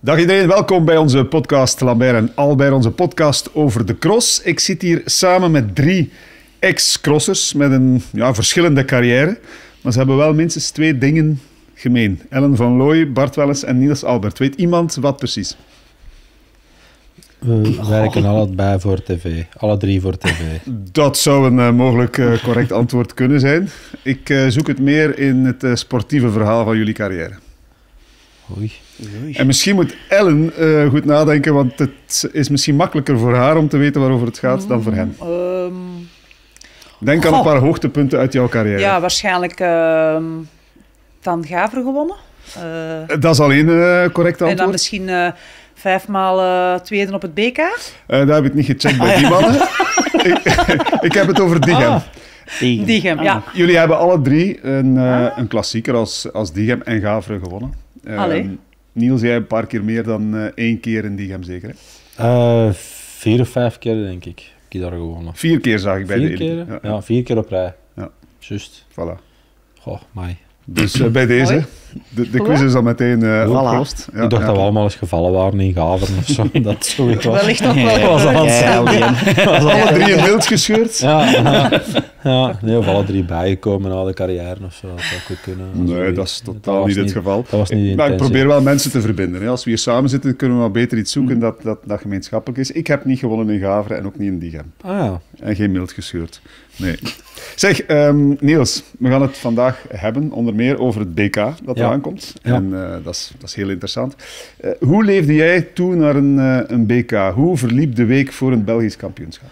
Dag iedereen, welkom bij onze podcast Lambert en Albert, onze podcast over de cross. Ik zit hier samen met 3 ex-crossers met een verschillende carrière, maar ze hebben wel minstens 2 dingen gemeen. Ellen van Looy, Bart Welles en Niels Albert. Weet iemand wat precies? We werken allebei voor tv. Alle 3 voor tv. Dat zou een mogelijk correct antwoord kunnen zijn. Ik zoek het meer in het sportieve verhaal van jullie carrière. Oei. En misschien moet Ellen goed nadenken, want het is misschien makkelijker voor haar om te weten waarover het gaat dan voor hem. Denk aan een paar hoogtepunten uit jouw carrière. Ja, waarschijnlijk Van Gaveren gewonnen. Dat is alleen correct antwoord. En dan misschien 5 maal tweede op het BK. Daar heb ik niet gecheckt bij die mannen. Ik heb het over Diegem. Diegem, ja. Jullie hebben alle 3 een klassieker als Diegem en Gaveren gewonnen. Niels, jij een paar keer meer dan 1 keer in Diegem, zeker? Hè? 4 of 5 keer, denk ik. Heb ik daar gewonnen. 4 keer zag ik bij 4 de keer? Ja, 4 keer op rij. Ja. Juist. Voilà. Goh, mai. Dus bij deze, de quiz is al meteen opgelost. Ja, ik dacht dat we allemaal eens gevallen waren in Gaveren of zo. Dat zoiets was. Wellicht nog wel. Was alle 3 in beeld gescheurd? Ja, nee, of alle 3 bijgekomen na de carrière of zo. Dat zou goed kunnen. Nee, dat is totaal niet het geval. Dat was niet maar ik probeer wel mensen te verbinden. Hè. Als we hier samen zitten, kunnen we wel beter iets zoeken dat gemeenschappelijk is. Ik heb niet gewonnen in Gaveren en ook niet in Diegem. En geen mild gescheurd. Nee. Zeg, Niels, we gaan het vandaag hebben, onder meer over het BK dat eraan komt. Ja. En dat is heel interessant. Hoe leefde jij toe naar een BK? Hoe verliep de week voor een Belgisch kampioenschap?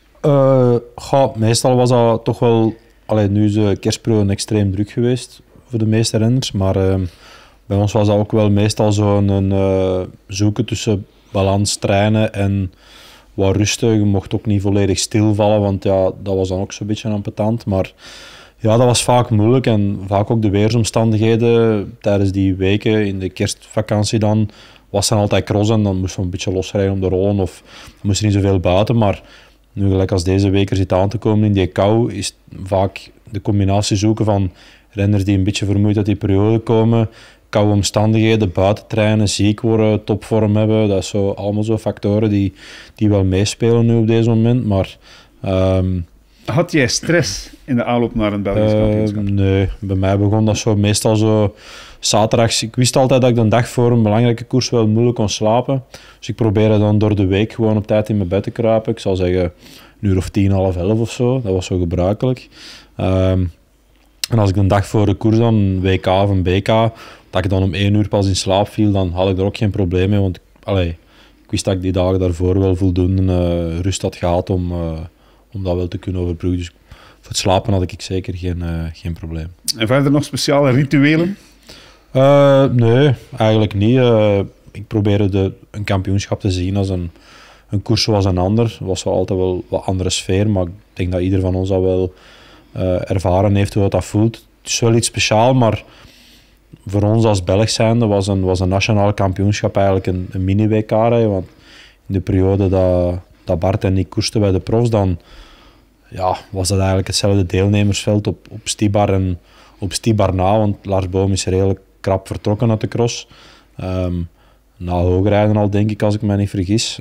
Meestal was dat toch wel... nu is de kerstperiode extreem druk geweest voor de meeste renners, maar bij ons was dat ook wel meestal zo'n zoeken tussen balans, trainen en wat rusten. Je mocht ook niet volledig stilvallen, want ja, dat was dan ook zo'n beetje ambetant. Maar ja, dat was vaak moeilijk en vaak ook de weersomstandigheden tijdens die weken in de kerstvakantie dan was dan altijd cross en dan moesten we een beetje losrijden om de rollen of dan moest er niet zoveel buiten. Maar nu gelijk als deze week er zit aan te komen in die kou, is vaak de combinatie zoeken van renners die een beetje vermoeid uit die periode komen, koude omstandigheden, buiten trainen, ziek worden, topvorm hebben. Dat is allemaal zo factoren die wel meespelen nu op deze moment. Maar, had jij stress in de aanloop naar een Belgisch kampioenschap? Nee, bij mij begon dat zo meestal zo zaterdags. Ik wist altijd dat ik de dag voor een belangrijke koers wel moeilijk kon slapen. Dus ik probeerde dan door de week gewoon op tijd in mijn bed te kruipen. Ik zal zeggen 10:00, half 11 of zo. Dat was zo gebruikelijk. En als ik de dag voor de koers dan, WK of een BK, dat ik dan om 1:00 pas in slaap viel, dan had ik er ook geen probleem mee. Want ik wist dat ik die dagen daarvoor wel voldoende rust had gehad om dat wel te kunnen overbruggen. Dus voor het slapen had ik zeker geen probleem. En verder nog speciale rituelen? Nee, eigenlijk niet. Ik probeerde een kampioenschap te zien als een koers zoals een ander. Het was wel altijd wel wat andere sfeer, maar ik denk dat ieder van ons dat wel ervaren heeft hoe dat voelt. Het is wel iets speciaals, maar voor ons als Belg zijnde was een nationaal kampioenschap eigenlijk een mini-WK. Want in de periode dat Bart en ik koersten bij de profs, dan was dat eigenlijk hetzelfde deelnemersveld op Stibar en op Stibar na, want Lars Boom is redelijk krap vertrokken uit de cross. Na hoogrijden al, denk ik, als ik me niet vergis.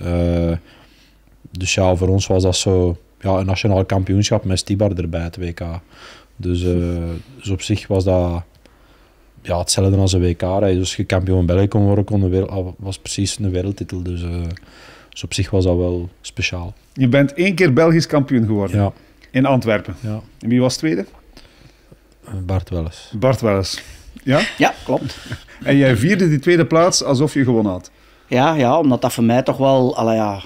Dus ja, voor ons was dat zo een nationaal kampioenschap met Stibar erbij, het WK. Dus op zich was dat hetzelfde als een WK. Dus als je kampioen België kon worden, was precies een wereldtitel. Dus op zich was dat wel speciaal. Je bent 1 keer Belgisch kampioen geworden. Ja. In Antwerpen. Ja. En wie was tweede? Bart Welles. Bart Welles. Ja? Ja, klopt. En jij vierde die tweede plaats alsof je gewonnen had. Ja, omdat dat voor mij toch wel...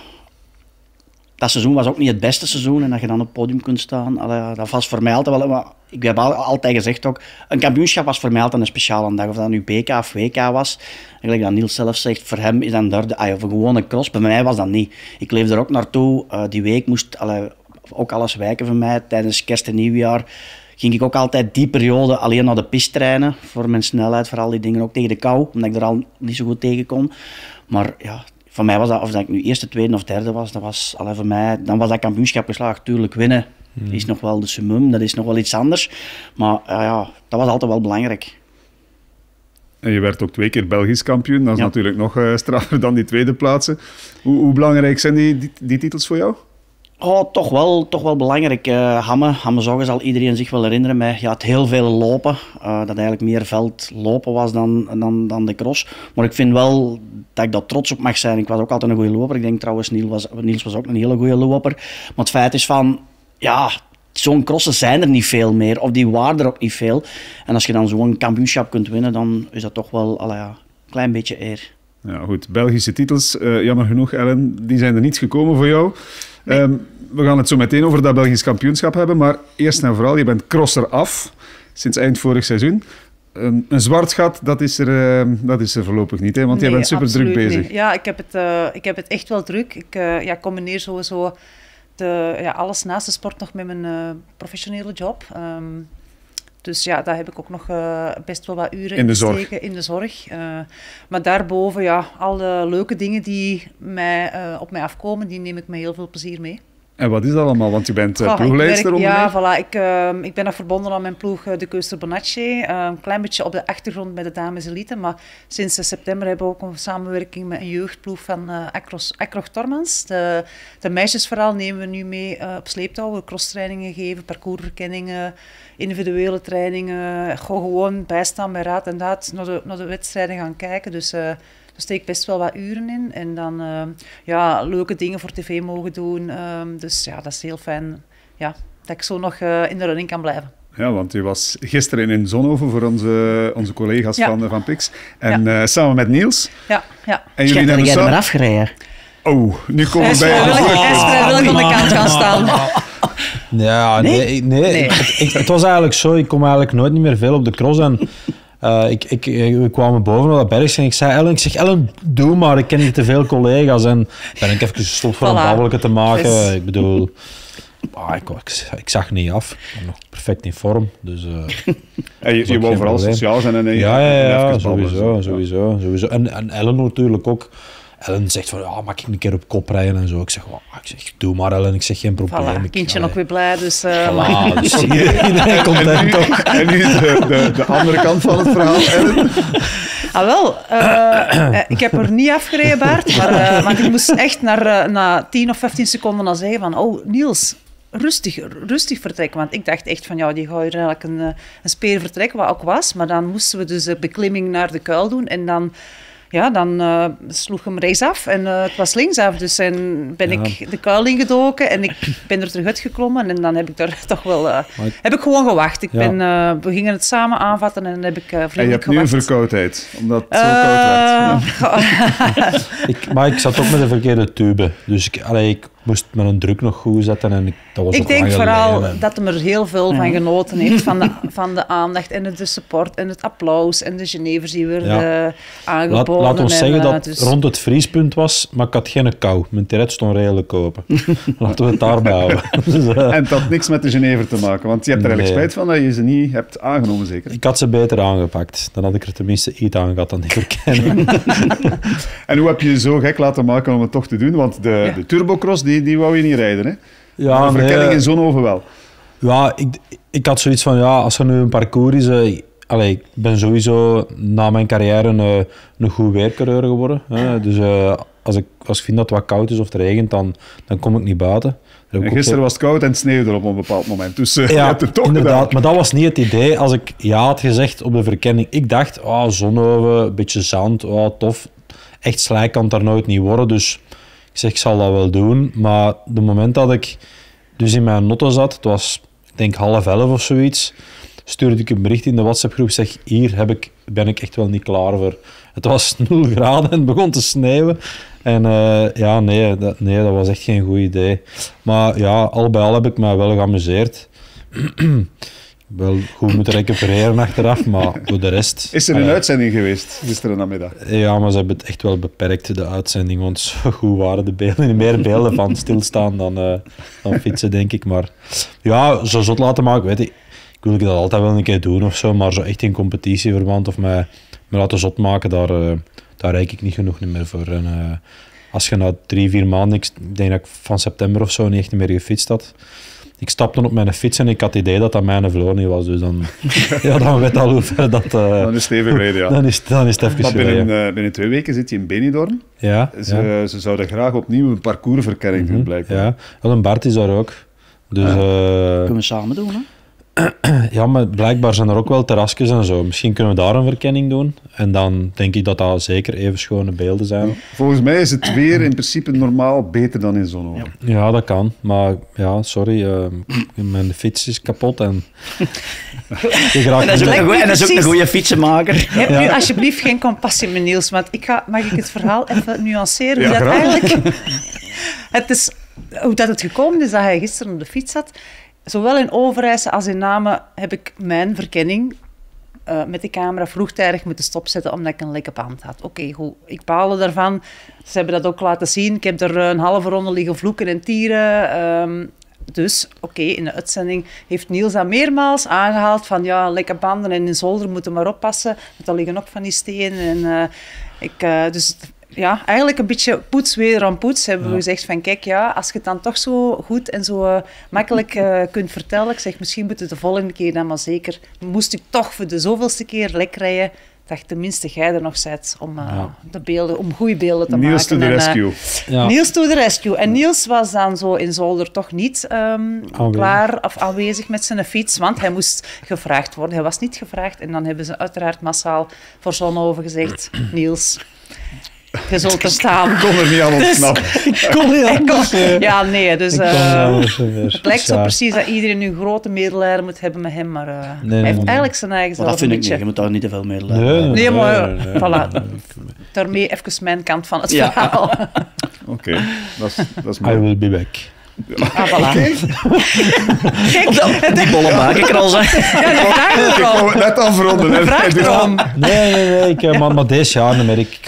dat seizoen was ook niet het beste seizoen en dat je dan op het podium kunt staan. Dat was voor mij altijd wel... Maar ik heb altijd gezegd ook, een kampioenschap was voor mij altijd een speciale dag. Of dat nu BK of WK was. Eigenlijk dat Niels zelf zegt, voor hem is dat een derde... of een gewone cross. Bij mij was dat niet. Ik leefde er ook naartoe. Die week moest ook alles wijken voor mij. Tijdens kerst en nieuwjaar ging ik ook altijd die periode alleen naar de piste trainen. Voor mijn snelheid, voor al die dingen. Ook tegen de kou, omdat ik er al niet zo goed tegen kon. Maar ja... Voor mij was dat, of dat ik nu eerste, tweede of derde was, dat was voor mij, dan was dat kampioenschap geslaagd. Tuurlijk, winnen is nog wel de summum, dat is nog wel iets anders. Maar dat was altijd wel belangrijk. En je werd ook 2 keer Belgisch kampioen. Dat is natuurlijk nog straffer dan die tweede plaatsen. Hoe belangrijk zijn die titels voor jou? Oh, toch wel belangrijk. Hamme zal iedereen zich wel herinneren. Met het heel veel lopen. Dat eigenlijk meer veld lopen was dan de cross. Maar ik vind wel dat ik daar trots op mag zijn. Ik was ook altijd een goede loper. Ik denk trouwens, Niels was ook een hele goede loper. Maar het feit is van... Ja, zo'n crossen zijn er niet veel meer. Of die waren er ook niet veel. En als je dan zo'n kampioenschap kunt winnen, dan is dat toch wel een klein beetje eer. Ja, goed. Belgische titels, jammer genoeg, Ellen, die zijn er niet gekomen voor jou. Nee. We gaan het zo meteen over dat Belgisch kampioenschap hebben, maar eerst en vooral, je bent crosser af, sinds eind vorig seizoen. Een zwart gat, dat is er voorlopig niet, hè? Want jij bent super druk bezig. Niet. Ja, ik heb het echt wel druk. Ik combineer sowieso alles naast de sport nog met mijn professionele job. Dus ja, daar heb ik ook nog best wel wat uren in gesteken in de zorg. Maar daarboven, al de leuke dingen die op mij afkomen, die neem ik met heel veel plezier mee. En wat is dat allemaal? Want je bent ploegleidster onder Ja, voilà. Ik ben nog verbonden aan mijn ploeg de Keuster Bonacci. Een klein beetje op de achtergrond met de dames elite. Maar sinds september hebben we ook een samenwerking met een jeugdploeg van Akroch Tormans. De meisjesverhaal nemen we nu mee op sleeptouw. We crosstrainingen geven, parcoursverkenningen, individuele trainingen. Gewoon bijstaan bij raad en daad naar de wedstrijden gaan kijken. Dus... daar steek ik best wel wat uren in. En dan leuke dingen voor tv mogen doen. Dus ja, dat is heel fijn dat ik zo nog in de running kan blijven. Ja, want u was gisteren in Zonhoven voor onze collega's van Pix. En samen met Niels. Ja. En jullie hebben jij er maar afgereden. Oh, nu komen we bij... Hij is vrijwillig aan de kant gaan staan. Ja, nee. Het was eigenlijk zo. Ik kom eigenlijk nooit meer veel op de cross. En we kwamen boven op dat berg en ik zei Ellen, doe maar, ik ken niet te veel collega's. En ben ik even gestopt voor een babbeletje te maken. Ik bedoel, ik zag niet af. Ik ben nog perfect in vorm. Dus, je wou vooral sociaal zijn en ja, sowieso. En Ellen natuurlijk ook. Ellen zegt van, mag ik een keer op kop rijden en zo. Ik zeg, doe maar Ellen, ik zeg geen probleem. Voilà, kindje ook weer blij, dus... dus iedereen content toch. En nu de andere kant van het verhaal, Ellen. Ik heb er niet afgereden, Bart, want ik moest echt na 10 of 15 seconden al zeggen van, Niels, rustig vertrekken. Want ik dacht echt van, die gaat hier eigenlijk een speer vertrekken, wat ook was. Maar dan moesten we dus de beklimming naar de kuil doen en dan... Ja, dan sloeg hem rechtsaf en het was linksaf. Dus ben ik de kuil ingedoken en ik ben er terug uitgeklommen. En dan heb ik daar toch wel... heb ik gewoon gewacht. We gingen het samen aanvatten en dan heb ik vriendelijk gewacht. En je hebt nu een verkoudheid, omdat het zo koud werd. Maar ik zat ook met de verkeerde tube. Dus ik moest mijn druk nog goed zetten. En dat was ik denk vooral dat hij er heel veel van genoten heeft. Van de aandacht en de support en het applaus en de Genevers die werden aangeboden. Laat ons zeggen dat het rond het vriespunt was, maar ik had geen kou. Mijn tiret stond redelijk open. Laten we het daarbij houden. En het had niks met de Genever te maken, want je hebt er eigenlijk spijt van dat je ze niet hebt aangenomen, zeker? Ik had ze beter aangepakt. Dan had ik er tenminste iets aan gehad dan die verkenning. En hoe heb je je zo gek laten maken om het toch te doen? Want de turbocross, die wou je niet rijden, hè? Ja, de verkenning in Zonhoven wel. Ja, ik had zoiets van, als er nu een parcours is... ik ben sowieso na mijn carrière een goed weercoureur geworden. Dus als ik vind dat het wat koud is of het regent, dan kom ik niet buiten. En gisteren was het koud en het sneeuwde op een bepaald moment. Dus je hebt het toch inderdaad, gedaan. Maar dat was niet het idee. Als ik ja had gezegd op de verkenning, ik dacht, Zonhoven, een beetje zand, tof. Echt slijk kan het daar nooit niet worden. Dus ik zeg, ik zal dat wel doen. Maar de moment dat ik dus in mijn notto zat, het was, ik denk 10:30 of zoiets, stuurde ik een bericht in de WhatsApp-groep, zeg, hier ben ik echt wel niet klaar voor. Het was 0 graden en het begon te sneeuwen. En dat was echt geen goed idee. Maar al bij al heb ik mij wel geamuseerd. Wel goed moeten recupereren achteraf, maar voor de rest... Is er een uitzending geweest gisteren namiddag? Ja, maar ze hebben het echt wel beperkt, de uitzending, want zo goed waren de beelden. Meer beelden van stilstaan dan fietsen, denk ik. Maar zo zot laten maken, weet ik. Ik wil dat altijd wel een keer doen of zo, maar zo echt in competitieverband of me laten zot maken, daar reik ik niet genoeg meer voor. En, als je na 3-4 maanden, ik denk dat ik van september of zo niet echt meer gefietst had, ik stapte op mijn fiets en ik had het idee dat dat mijn vloer niet was. Dus dan, dan weet al hoe ver dat... dan is het even geleden, ja. Dan is het even geleden. Maar binnen 2 weken zit je in Benidorm. Ja. Ze zouden graag opnieuw een parcoursverkenning doen, blijkbaar. Ja, en Bart is daar ook. Dus, kunnen we samen doen, hè? Ja, maar blijkbaar zijn er ook wel terrasjes en zo. Misschien kunnen we daar een verkenning doen. En dan denk ik dat dat zeker even schone beelden zijn. Volgens mij is het weer in principe normaal beter dan in Zonhoven. Ja, dat kan. Maar ja, sorry, mijn fiets is kapot. En dat is ook een goede fietsenmaker. Heb nu alsjeblieft geen compassie met Niels, want mag ik het verhaal even nuanceren? Hoe dat eigenlijk... hoe dat het gekomen is dat hij gisteren op de fiets zat... Zowel in Overijse als in Namen heb ik mijn verkenning met de camera vroegtijdig moeten stopzetten omdat ik een lekke band had. Oké, goed. Ik baalde daarvan. Ze hebben dat ook laten zien. Ik heb er een halve ronde liggen vloeken en tieren. Dus, in de uitzending heeft Niels dat meermaals aangehaald van ja, lekke banden en in zolder moeten maar oppassen. Want daar liggen ook van die stenen. Dus... Ja, eigenlijk een beetje poets wederom poets. Hebben we gezegd van kijk, ja, als je het dan toch zo goed en zo makkelijk kunt vertellen. Ik zeg, misschien moet het de volgende keer dan maar zeker. Moest ik toch voor de zoveelste keer lek rijden, dat tenminste jij er nog zit om de beelden, om goede beelden te Niels maken. Niels to the rescue. Niels to the rescue. En Niels was dan zo in zolder toch niet klaar of aanwezig met zijn fiets, want hij moest gevraagd worden. Hij was niet gevraagd en dan hebben ze uiteraard massaal voor Zonhoven gezegd, Niels... Je zult er staan. Ik kon er niet aan ontsnappen. Ja, nee. Dus het lijkt zo precies dat iedereen nu grote medelijden moet hebben met hem. Maar hij heeft eigenlijk zijn eigen zelf dat vind een ik beetje... niet. Je moet daar niet te veel medelijden Nee, maar voilà. Daarmee even mijn kant van het verhaal. Oké, dat is mooi. I will be back. Voilà. Kijk, die bolle bakenkrals. Ik wou het net afronden. Vraag erom. Nee, maar deze jaar niet meer. Ik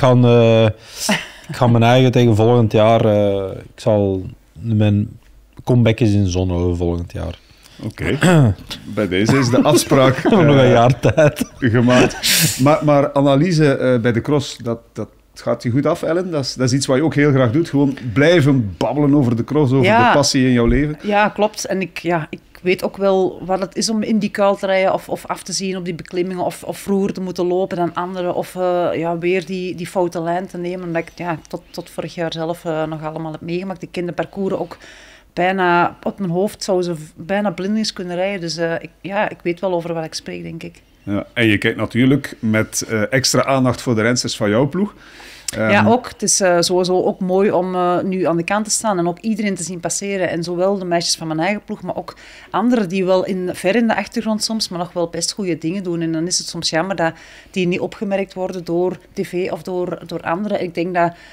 ga mijn eigen tegen volgend jaar... ik zal mijn comeback is in Zonhoven volgend jaar. Oké. Bij deze is de afspraak nog een jaar tijd gemaakt. Maar analyse bij de cross, dat gaat je goed af, Ellen? Dat is iets wat je ook heel graag doet. Gewoon blijven babbelen over de cross, over de passie in jouw leven. Ja, klopt. En ik weet ook wel wat het is om in die kuil te rijden of af te zien op die beklimmingen of vroeger te moeten lopen dan anderen of weer die foute lijn te nemen. Omdat ik tot vorig jaar zelf nog allemaal heb meegemaakt. Ik ken de parcours ook bijna op mijn hoofd, zou ze bijna blindelings kunnen rijden. Dus ik weet wel over wat ik spreek, denk ik. Ja, en je kijkt natuurlijk met extra aandacht voor de rensters van jouw ploeg. Ja, ook. Het is sowieso ook mooi om nu aan de kant te staan en ook iedereen te zien passeren. En zowel de meisjes van mijn eigen ploeg, maar ook anderen die wel ver in de achtergrond soms, maar nog wel best goede dingen doen. En dan is het soms jammer dat die niet opgemerkt worden door tv of door anderen. Ik denk dat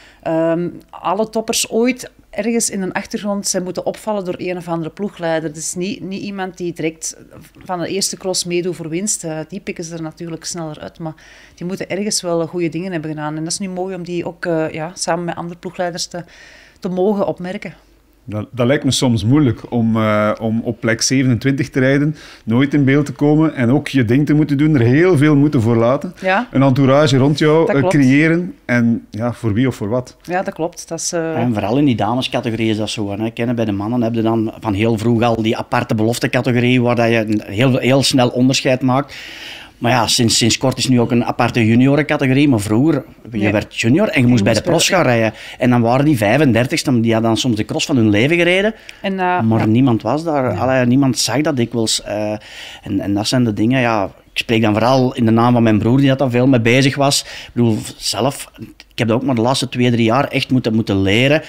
alle toppers ooit ergens in een achtergrond zijn moeten opvallen door een of andere ploegleider. Het is niet iemand die direct van de eerste cross meedoet voor winst. Die pikken ze er natuurlijk sneller uit, maar die moeten ergens wel goede dingen hebben gedaan. En dat is nu mooi om die ook samen met andere ploegleiders te mogen opmerken. Dat lijkt me soms moeilijk om op plek 27 te rijden, nooit in beeld te komen en ook je ding te moeten doen, er heel veel moeten voor laten. Ja. Een entourage rond jou creëren en voor wie of voor wat. Ja, dat klopt. Dat is, En vooral in die damescategorie is dat zo. Hè. Kennen bij de mannen heb je dan van heel vroeg al die aparte beloftecategorie waar dat je een heel snel onderscheid maakt. Maar ja, sinds kort is nu ook een aparte juniorencategorie. Maar vroeger, je werd junior en je moest bij de pros gaan rijden. En dan waren die 35ste, die hadden dan soms de cross van hun leven gereden. Maar niemand was daar. Ja. Allee, niemand zag dat dikwijls. En dat zijn de dingen, ik spreek dan vooral in de naam van mijn broer, die daar veel mee bezig was. Ik bedoel, zelf... Ik heb dat ook maar de laatste 2-3 jaar echt moeten leren.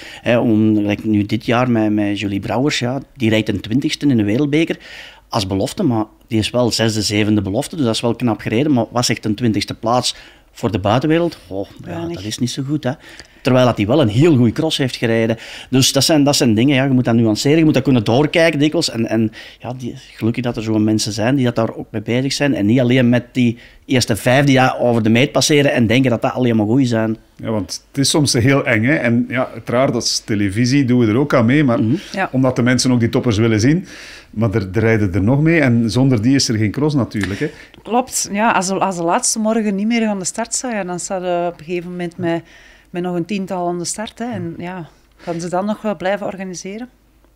Nu dit jaar met Julie Brouwers, die rijdt een 20ste in de wereldbeker. Als belofte, maar die is wel 6e, 7e belofte, dus dat is wel knap gereden. Maar was echt een 20ste plaats voor de buitenwereld? Dat is niet zo goed, hè. Terwijl hij wel een heel goede cross heeft gereden. Dus dat zijn dingen, je moet dat nuanceren, je moet dat kunnen doorkijken dikwijls. En gelukkig dat er zo'n mensen zijn die dat daar ook mee bezig zijn. En niet alleen met die eerste 5 die over de meet passeren en denken dat dat alleen maar goed zijn. Ja, want het is soms heel eng, hè. En uiteraard, als televisie doen we er ook aan mee, maar omdat de mensen ook die toppers willen zien. Maar er rijden er nog mee en zonder die is er geen cross natuurlijk, hè. Klopt, ja. Als de laatste morgen niet meer aan de start staat, dan staat op een gegeven moment met nog een 10-tal aan de start. Hè. En gaan ze dan nog blijven organiseren?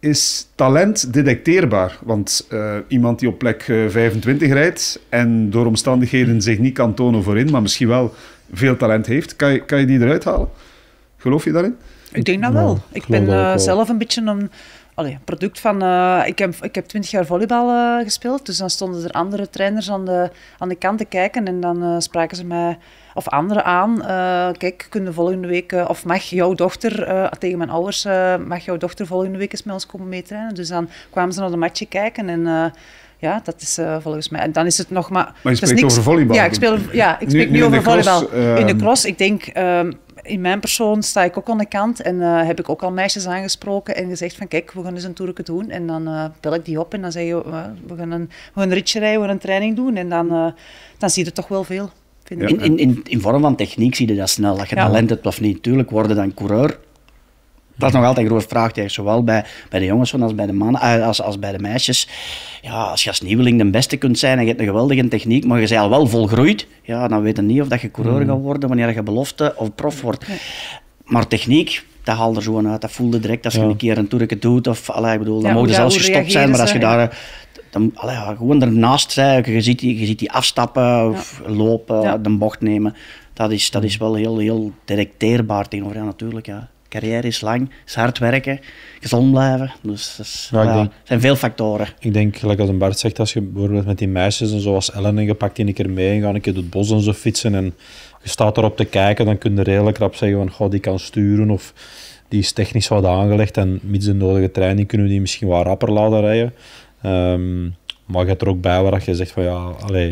is talent detecteerbaar? Want iemand die op plek 25 rijdt en door omstandigheden zich niet kan tonen voorin, maar misschien wel veel talent heeft, kan je die eruit halen? Geloof je daarin? Ik denk dat wel. Ik ben zelf een beetje een product van... Ik heb 20 jaar volleybal gespeeld, dus dan stonden er andere trainers aan de kant te kijken en dan spraken ze mij of anderen aan. Kijk, kunnen volgende week... of mag jouw dochter... tegen mijn ouders... mag jouw dochter volgende week eens met ons komen meetrainen? Dus dan kwamen ze naar de matchje kijken en... ja, dat is volgens mij... En dan is het nog maar... Maar je spreekt over volleybal? Ja, ik spreek nu over volleybal. In de cross, ik denk... in mijn persoon sta ik ook aan de kant en heb ik ook al meisjes aangesproken en gezegd van kijk, we gaan eens een toerke doen. En dan bel ik die op en dan zeg je, we gaan een ritje rijden, we gaan een training doen. En dan zie je toch wel veel, vind ik. In vorm van techniek zie je dat snel, dat je talent hebt of niet. Tuurlijk worden dan coureur. Dat is nog altijd een groot vraagteken, zowel bij de jongens als bij de mannen, als bij de meisjes. Ja, als je als nieuweling de beste kunt zijn en je hebt een geweldige techniek, maar je bent al wel volgroeid, ja, dan weet je niet of dat je coureur gaat worden wanneer je belofte of prof wordt. Ja. Maar techniek, dat haalt er zo uit. Dat voelde direct als je een keer een toerke doet. Of, ik bedoel, dan mogen zelfs gestopt zijn, maar als je daar... gewoon ernaast zijn, je ziet die afstappen of lopen, de bocht nemen. Dat is wel heel detecteerbaar tegenover natuurlijk, ja. Carrière is lang, is hard werken, gezond blijven. Dus er zijn veel factoren. Ik denk, gelijk als een Bart zegt, als je bijvoorbeeld met die meisjes en zoals Ellen en je pakt die een keer mee en gaat een keer door het bos en zo fietsen en je staat erop te kijken, dan kun je redelijk rap zeggen van, goh, die kan sturen of die is technisch wat aangelegd en met de nodige training kunnen we die misschien wat rapper laten rijden. Maar je hebt er ook bij waar je zegt van, ja,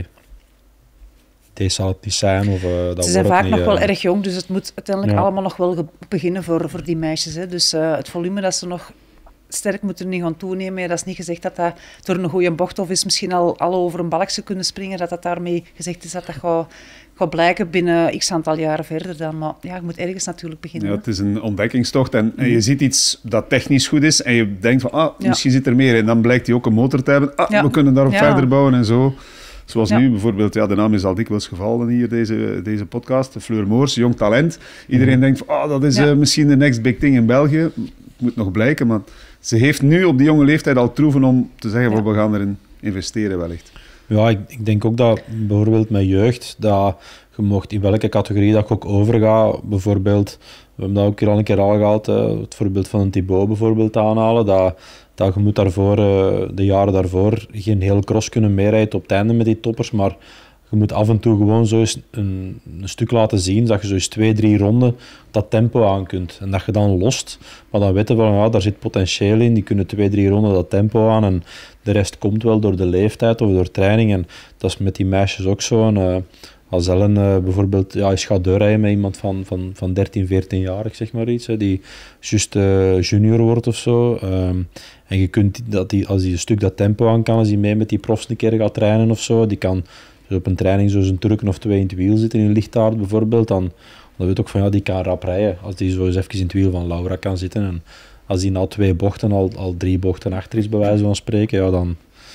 deze zal het niet zijn. Of, dat ze zijn vaak nog wel erg jong, dus het moet uiteindelijk allemaal nog wel beginnen voor die meisjes. Hè. Dus het volume dat ze nog sterk moeten niet gaan toenemen. Dat is niet gezegd dat door een goede bocht of is misschien al over een balkje kunnen springen, dat daarmee gezegd is dat gaat blijken binnen x aantal jaren verder dan. Maar ja, je moet ergens natuurlijk beginnen. Ja, het is een ontdekkingstocht en je ziet iets dat technisch goed is en je denkt van, misschien zit er meer in. Dan blijkt hij ook een motor te hebben. We kunnen daarop verder bouwen en zo. Zoals nu bijvoorbeeld, de naam is al dikwijls gevallen hier, deze podcast, Fleur Moors, jong talent. Iedereen denkt van, dat is misschien de next big thing in België. Het moet nog blijken, maar ze heeft nu op die jonge leeftijd al troeven om te zeggen, we gaan erin investeren wellicht. Ja, ik denk ook dat bijvoorbeeld met jeugd, dat je mocht in welke categorie dat je ook overgaat, bijvoorbeeld, we hebben dat ook hier al een keer aangehaald, het voorbeeld van een Thibaut bijvoorbeeld aanhalen, dat je moet daarvoor, de jaren daarvoor, geen heel cross kunnen meerijden op het einde met die toppers, maar je moet af en toe gewoon zo eens een stuk laten zien, dat je zo eens 2-3 ronden dat tempo aan kunt. En dat je dan lost, maar dan weten we van, daar zit potentieel in, die kunnen 2-3 ronden dat tempo aan en de rest komt wel door de leeftijd of door training. En dat is met die meisjes ook zo. Als Ellen bijvoorbeeld is gaat doorrijden met iemand van 13, 14 jaar, zeg maar iets, die juist junior wordt of zo. En je kunt als hij een stuk dat tempo aan kan, als hij mee met die profs een keer gaat trainen of zo, die kan dus op een training zo'n Turken of 2 in het wiel zitten, in een lichtaard bijvoorbeeld, dan weet ook van, die kan rap rijden. Als die zo eens even in het wiel van Laura kan zitten en als die na 2 bochten al 3 bochten achter is, bij wijze van spreken, dan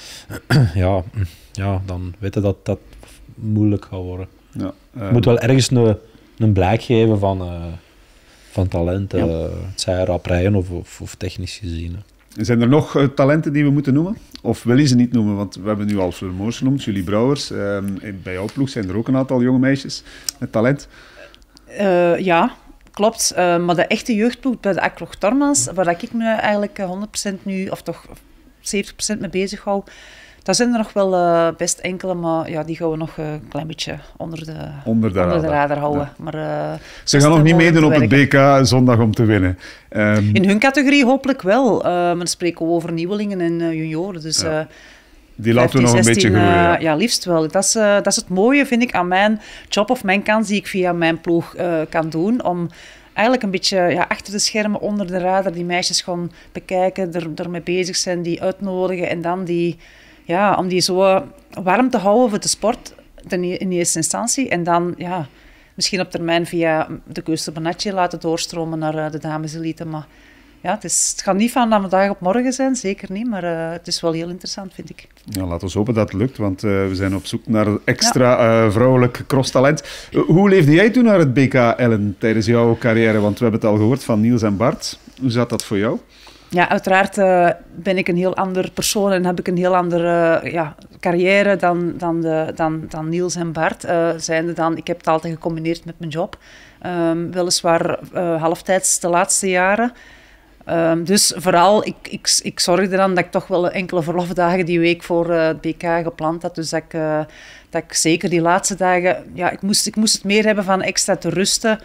weet je dat moeilijk gaat worden. Ja, je moet wel ergens een blijk geven van talent, het zij rap rijden of technisch gezien. Zijn er nog talenten die we moeten noemen? Of wil je ze niet noemen? Want we hebben nu al Fleur Moors genoemd, Julie Brouwers. Bij jouw ploeg zijn er ook een aantal jonge meisjes met talent. Ja, klopt. Maar de echte jeugdploeg bij de Akroch Tormans, waar ik me eigenlijk 100% nu, of toch 70% mee bezig hou, daar zijn er nog wel best enkele, maar die gaan we nog een klein beetje onder de radar houden. Ja. Maar, ze gaan nog niet meedoen op het BK zondag om te winnen. In hun categorie hopelijk wel. Maar dan spreken we over nieuwelingen en junioren. Dus, die laten we nog 16, een beetje groeien. Ja, liefst wel. Dat is het mooie, vind ik, aan mijn job of mijn kans die ik via mijn ploeg kan doen. Om eigenlijk een beetje achter de schermen, onder de radar, die meisjes gewoon bekijken, ermee bezig zijn, die uitnodigen en dan om die zo warm te houden voor de sport in eerste instantie. En dan misschien op termijn via de Keuster Bonatje laten doorstromen naar de dameselite. Maar het gaat niet van vandaag op morgen zijn, zeker niet. Maar het is wel heel interessant, vind ik. Ja, laten we hopen dat het lukt, want we zijn op zoek naar extra vrouwelijk crosstalent. Hoe leefde jij toen naar het BK, Ellen, tijdens jouw carrière? Want we hebben het al gehoord van Niels en Bart. Hoe zat dat voor jou? Ja, uiteraard ben ik een heel ander persoon en heb ik een heel andere carrière dan Niels en Bart. Ik heb het altijd gecombineerd met mijn job. Weliswaar halftijds de laatste jaren. Dus vooral, ik zorgde dan dat ik toch wel enkele verlofdagen die week voor het BK gepland had. Dus dat ik zeker die laatste dagen... Ja, ik moest het meer hebben van extra te rusten.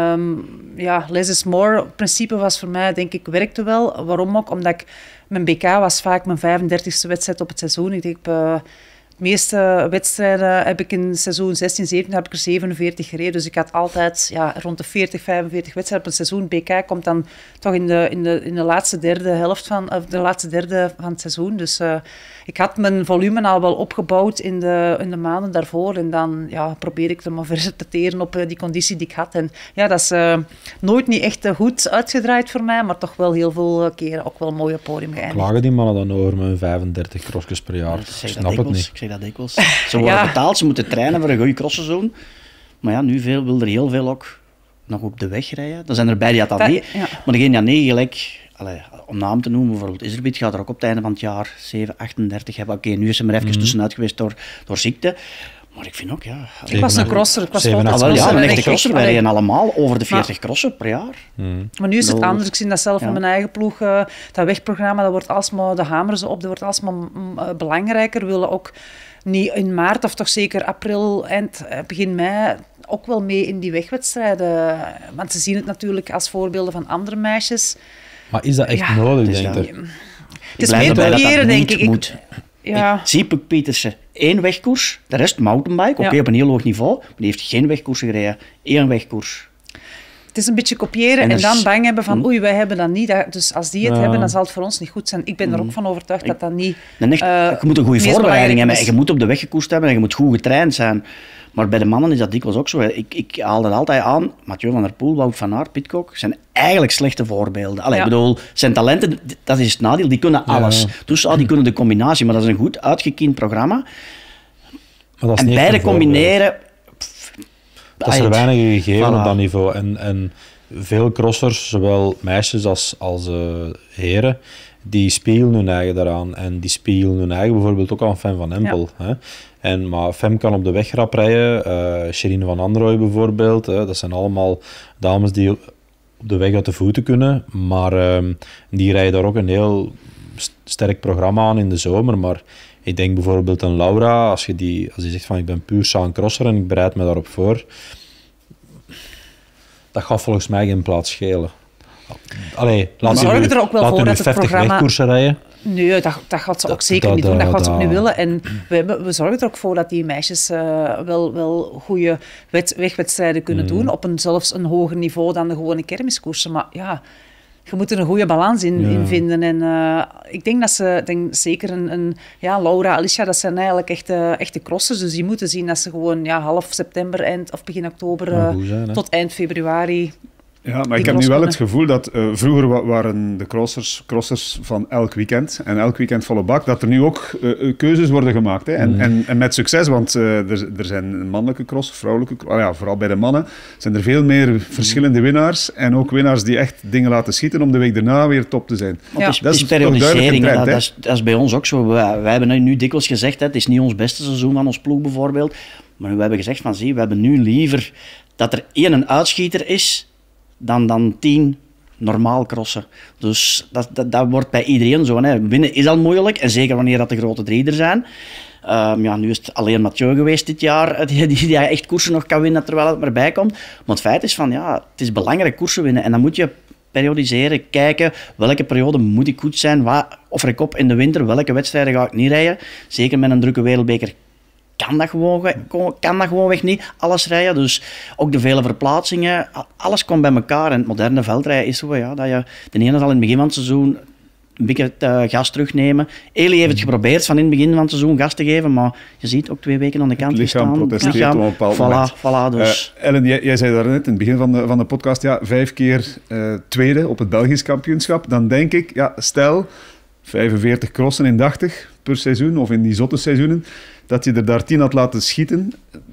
Less is more. Het principe was voor mij, denk ik, werkte wel. Waarom ook? Omdat mijn BK was vaak mijn 35e wedstrijd op het seizoen. Ik denk... De meeste wedstrijden heb ik in seizoen 16, 17 heb ik er 47 gereden. Dus ik had altijd rond de 40, 45 wedstrijden op een seizoen. BK komt dan toch in de laatste derde van het seizoen. Dus ik had mijn volume al wel opgebouwd in de maanden daarvoor. En dan probeer ik te maar verteren op die conditie die ik had. En dat is nooit niet echt goed uitgedraaid voor mij, maar toch wel heel veel keren ook wel mooi op het podium geëindigd. Klagen die mannen dan over met 35 crossjes per jaar? Ik snap het niet. Ik zeg dat dikwijls. Ze worden betaald, ze moeten trainen voor een goede crossseizoen. Maar ja, nu wil er heel veel ook nog op de weg rijden. Dan zijn er bij die dat niet. Ja. Maar degene die gelijk... om naam te noemen, bijvoorbeeld Iserbyt gaat er ook op het einde van het jaar 7, 38 hebben. Oké, nu is ze maar even tussenuit geweest door ziekte. Maar ik vind ook, ik was een crosser. Ik was een echte crosser. Wij rijden allemaal over de 40 crossen per jaar. Maar nu is het anders. Ik zie dat zelf van mijn eigen ploeg. Dat wegprogramma, dat wordt alsmaar, de hameren ze op, dat wordt alsmaar belangrijker. We willen ook niet in maart, of toch zeker april, begin mei, ook wel mee in die wegwedstrijden. Want ze zien het natuurlijk als voorbeelden van andere meisjes. Maar is dat echt nodig, denk ik? Het is meer proberen, denk ik. Ik zie Puk Pietersen 1 wegkoers, de rest mountainbike, op een heel hoog niveau, maar die heeft geen wegkoers gereden, 1 wegkoers. Het is een beetje kopiëren en dan bang hebben van oei, wij hebben dat niet. Dus als die het hebben, dan zal het voor ons niet goed zijn. Ik ben er ook van overtuigd dat dat niet... Je moet een goede voorbereiding hebben en je moet op de weg gekoerst hebben en je moet goed getraind zijn. Maar bij de mannen is dat dikwijls ook zo. Ik haal dat altijd aan. Mathieu van der Poel, Wout van Aert, Pidcock zijn eigenlijk slechte voorbeelden. Ik bedoel, zijn talenten, dat is het nadeel, die kunnen alles. Dus die kunnen de combinatie, maar dat is een goed uitgekiend programma. Maar dat is en beide combineren... Dat is er weinig gegeven op dat niveau. En veel crossers, zowel meisjes als heren, die spelen hun eigen daaraan. En die spelen hun eigen bijvoorbeeld ook aan Fem van Empel. Ja. Maar Fem kan op de weg rap rijden. Sherine van Androoy bijvoorbeeld. Dat zijn allemaal dames die op de weg uit de voeten kunnen. Maar die rijden daar ook een heel sterk programma aan in de zomer. Maar ik denk bijvoorbeeld aan Laura, als die zegt van ik ben puur saan crosser en ik bereid me daarop voor. Dat gaat volgens mij geen plaats schelen. Laat er ook wel voor dat het 50 programma... wegkoersen rijden. Nee, dat gaat ze ook zeker niet doen. Dat gaat ze ook niet willen. En we zorgen er ook voor dat die meisjes wel goede wegwedstrijden kunnen doen. Op zelfs een hoger niveau dan de gewone kermiskoersen. Maar ja, je moet er een goede balans in vinden. En ik denk dat zeker Laura, Alicia, dat zijn eigenlijk echte crossers. Dus die moeten zien dat ze gewoon half september of begin oktober tot eind februari... Ja, maar ik heb nu wel het gevoel dat vroeger waren de crossers van elk weekend en elk weekend volle bak, dat er nu ook keuzes worden gemaakt. Hè? En met succes, want er zijn mannelijke crossers, vrouwelijke crossers, vooral bij de mannen zijn er veel meer verschillende winnaars en ook winnaars die echt dingen laten schieten om de week daarna weer top te zijn. Dat is periodisering, dat is bij ons ook zo. Wij hebben nu dikwijls gezegd, het is niet ons beste seizoen van ons ploeg bijvoorbeeld, maar we hebben gezegd van we hebben nu liever dat er 1 uitschieter is dan 10 normaal crossen. Dus dat wordt bij iedereen zo. Hè. Winnen is al moeilijk, en zeker wanneer dat de grote 3 er zijn. Nu is het alleen Mathieu geweest dit jaar, die echt koersen nog kan winnen terwijl het maar bij komt. Maar het feit is van, het is belangrijk koersen winnen. En dan moet je periodiseren, kijken welke periode moet ik goed zijn, offer ik op in de winter, welke wedstrijden ga ik niet rijden. Zeker met een drukke wereldbeker kan dat gewoonweg niet, alles rijden. Dus ook de vele verplaatsingen, alles komt bij elkaar. En het moderne veldrijden is zo, dat je de ene zal in het begin van het seizoen een beetje gas terugnemen. Eli heeft het geprobeerd van in het begin van het seizoen gas te geven, maar je ziet ook 2 weken aan de kant gestaan. Het lichaam protesteert op een bepaald moment. Voilà, dus. Ellen, jij zei daarnet in het begin van de podcast, 5 keer tweede op het Belgisch kampioenschap. Dan denk ik, stel 45 crossen in 80 per seizoen, of in die zotte seizoenen, dat je er daar 10 had laten schieten.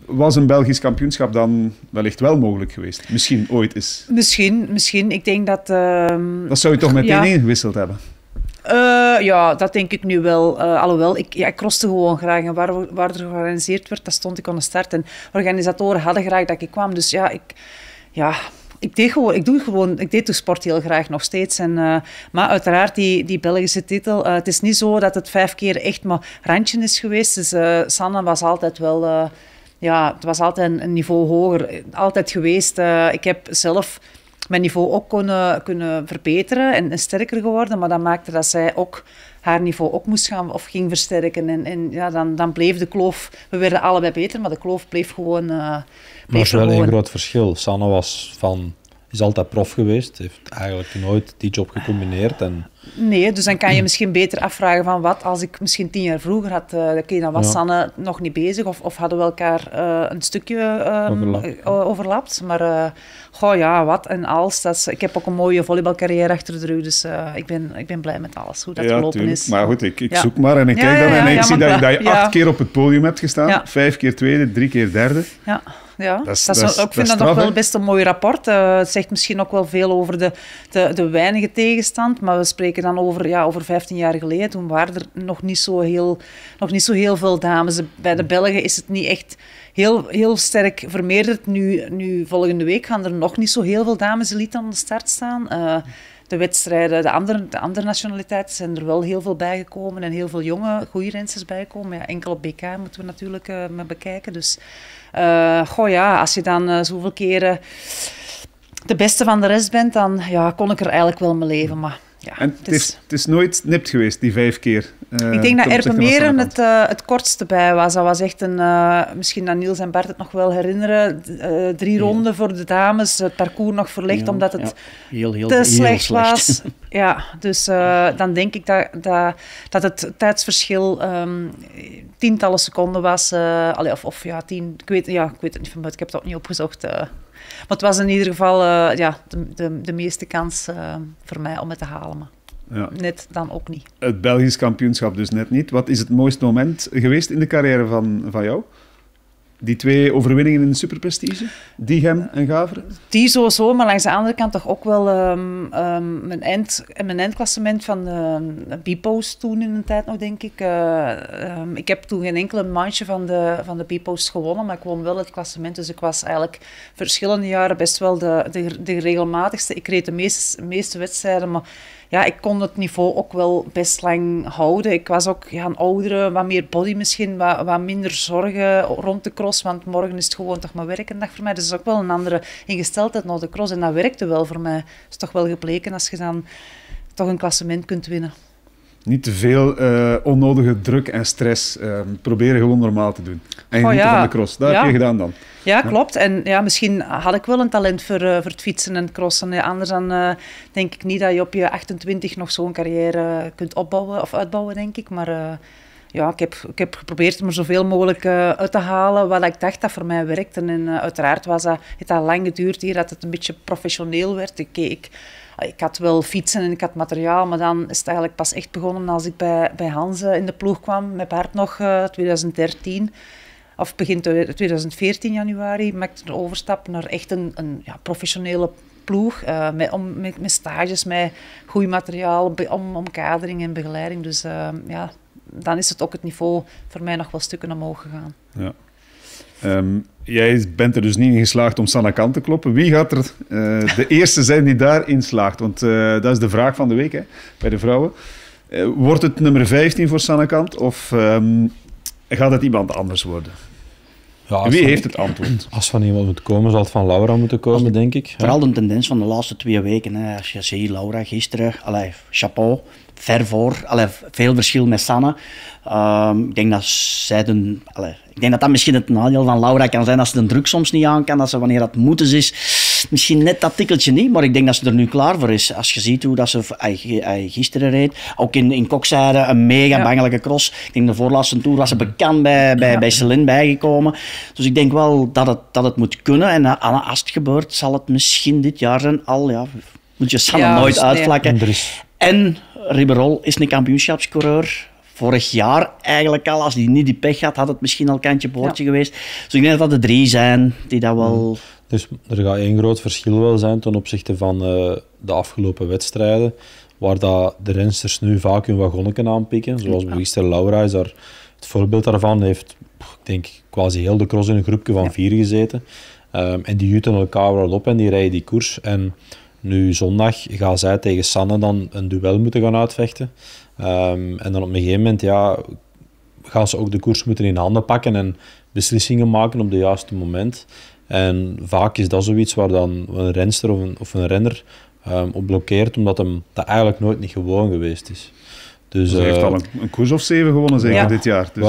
Was een Belgisch kampioenschap dan wellicht wel mogelijk geweest? Misschien ooit eens. Misschien. Ik denk dat... Dat zou je toch meteen ingewisseld hebben? Ja, dat denk ik nu wel. Alhoewel, ik crosste gewoon graag. En waar er georganiseerd werd, daar stond ik aan de start. En organisatoren hadden graag dat ik kwam. Dus ik deed de sport heel graag nog steeds. Maar uiteraard, die Belgische titel. Het is niet zo dat het 5 keer echt maar randje is geweest. Dus Sanne was altijd wel... het was altijd een niveau hoger. Altijd geweest. Ik heb zelf mijn niveau ook kunnen verbeteren en sterker geworden. Maar dat maakte dat zij ook haar niveau ook moest gaan of ging versterken. En dan bleef de kloof... We werden allebei beter, maar de kloof bleef gewoon... Maar er is wel een groot verschil. Sanne is altijd prof geweest. Heeft eigenlijk nooit die job gecombineerd. Nee, dus dan kan je misschien beter afvragen van wat als ik misschien 10 jaar vroeger had. Dan was Sanne nog niet bezig of hadden we elkaar een stukje overlapt. Maar wat en alles. Ik heb ook een mooie volleybalcarrière achter de rug, dus ik ben blij met alles, hoe dat gelopen is. Maar goed, ik zoek maar en ik kijk dan en ik zie dat je 8 keer op het podium hebt gestaan. Ja. 5 keer tweede, 3 keer derde. Ja. Ik vind dat nog wel best een mooi rapport. Het zegt misschien ook wel veel over de weinige tegenstand, maar we spreken dan over 15 jaar geleden. Toen waren er nog niet zo heel veel dames. Bij de Belgen is het niet echt heel sterk vermeerderd. Nu volgende week gaan er nog niet zo heel veel dames elite aan de start staan. De wedstrijden, de andere nationaliteiten zijn er wel heel veel bijgekomen en heel veel jonge, goede rensters bijgekomen. Ja, enkel op BK moeten we natuurlijk bekijken. Dus als je dan zoveel keren de beste van de rest bent, dan kon ik er eigenlijk wel mee leven. Maar en het is nooit nipt geweest, die 5 keer. Ik denk dat Erpe Meren het kortste bij was. Dat was echt misschien dat Niels en Bart het nog wel herinneren, 3 ronden voor de dames, het parcours nog verlegd, omdat het te slecht was. Ja, dus dan denk ik dat het tijdsverschil tientallen seconden was. 10, ik weet het niet van buiten, ik heb het ook niet opgezocht. Maar het was in ieder geval de meeste kans voor mij om het te halen. Maar net dan ook niet. Het Belgisch kampioenschap dus net niet. Wat is het mooiste moment geweest in de carrière van jou? Die 2 overwinningen in de superprestige? Diegem en Gavere? Die sowieso, maar langs de andere kant toch ook wel mijn eindklassement van de B-post toen in een tijd nog, denk ik. Ik heb toen geen enkele manche van de B-post gewonnen, maar ik won wel het klassement. Dus ik was eigenlijk verschillende jaren best wel de regelmatigste. Ik reed de meeste wedstrijden, maar ik kon het niveau ook wel best lang houden. Ik was ook een oudere, wat meer body misschien, wat minder zorgen rond de cross, want morgen is het gewoon toch maar werkendag voor mij. Dus dat is ook wel een andere ingesteldheid naar de cross en dat werkte wel voor mij. Het is toch wel gebleken als je dan toch een klassement kunt winnen. Niet te veel onnodige druk en stress. Proberen gewoon normaal te doen. En genieten van de cross. Dat heb je gedaan dan. Ja, klopt. En misschien had ik wel een talent voor het fietsen en het crossen. Anders dan denk ik niet dat je op je 28 nog zo'n carrière kunt opbouwen of uitbouwen, denk ik. Maar ik heb geprobeerd om er zoveel mogelijk uit te halen wat ik dacht dat voor mij werkte. En uiteraard heeft dat lang geduurd hier dat het een beetje professioneel werd. Ik had wel fietsen en ik had materiaal, maar dan is het eigenlijk pas echt begonnen als ik bij Hans in de ploeg kwam, met Bart nog 2013. Of begin 2014 januari maakte ik de overstap naar echt een professionele ploeg. Met stages, met goed materiaal, omkadering en begeleiding. Dus dan is het ook het niveau voor mij nog wel stukken omhoog gegaan. Ja. Jij bent er dus niet in geslaagd om Sanne Kant te kloppen. Wie gaat er de eerste zijn die daarin slaagt? Want dat is de vraag van de week bij de vrouwen. Wordt het nummer 15 voor Sanne Kant of gaat het iemand anders worden? Ja, wie heeft het antwoord? Als van iemand moet komen, zal het van Laura moeten komen, denk ik. Vooral de tendens van de laatste 2 weken. Hè. Als je ziet, Laura gisteren, chapeau, ver voor. Veel verschil met Sanne. Ik denk dat dat misschien het nadeel van Laura kan zijn, als ze de druk soms niet aan kan, dat ze wanneer dat moeten is, misschien net dat tikkeltje niet, maar ik denk dat ze er nu klaar voor is. Als je ziet hoe dat ze gisteren reed, ook in Kokzijde, een mega bangelijke cross. Ik denk de voorlaatste toer was ze bekend bij Celine bijgekomen. Dus ik denk wel dat het moet kunnen. En als het gebeurt, zal het misschien dit jaar zijn. Moet je Sanne nooit uitvlakken. En Riberol is een kampioenschapscoureur. vorig jaar eigenlijk al. Als hij niet die pech had het misschien al kantje boordje geweest. Dus ik denk dat de 3 zijn die dat wel... Dus er gaat één groot verschil wel zijn ten opzichte van de afgelopen wedstrijden, waar dat de rensters nu vaak hun wagonnetje aanpikken. Zoals bijvoorbeeld Laura is daar het voorbeeld daarvan. Heeft, ik denk, quasi heel de cross in een groepje van 4 gezeten. En die jutten elkaar wel op en die rijden die koers. En nu zondag gaan zij tegen Sanne dan een duel moeten gaan uitvechten. En dan op een gegeven moment gaan ze ook de koers moeten in handen pakken en beslissingen maken op het juiste moment. En vaak is dat zoiets waar dan een renster of een renner op blokkeert, omdat hem dat eigenlijk nooit niet gewoon geweest is. Dus hij heeft al een koers of 7 gewonnen, zeker dit jaar. Dus. We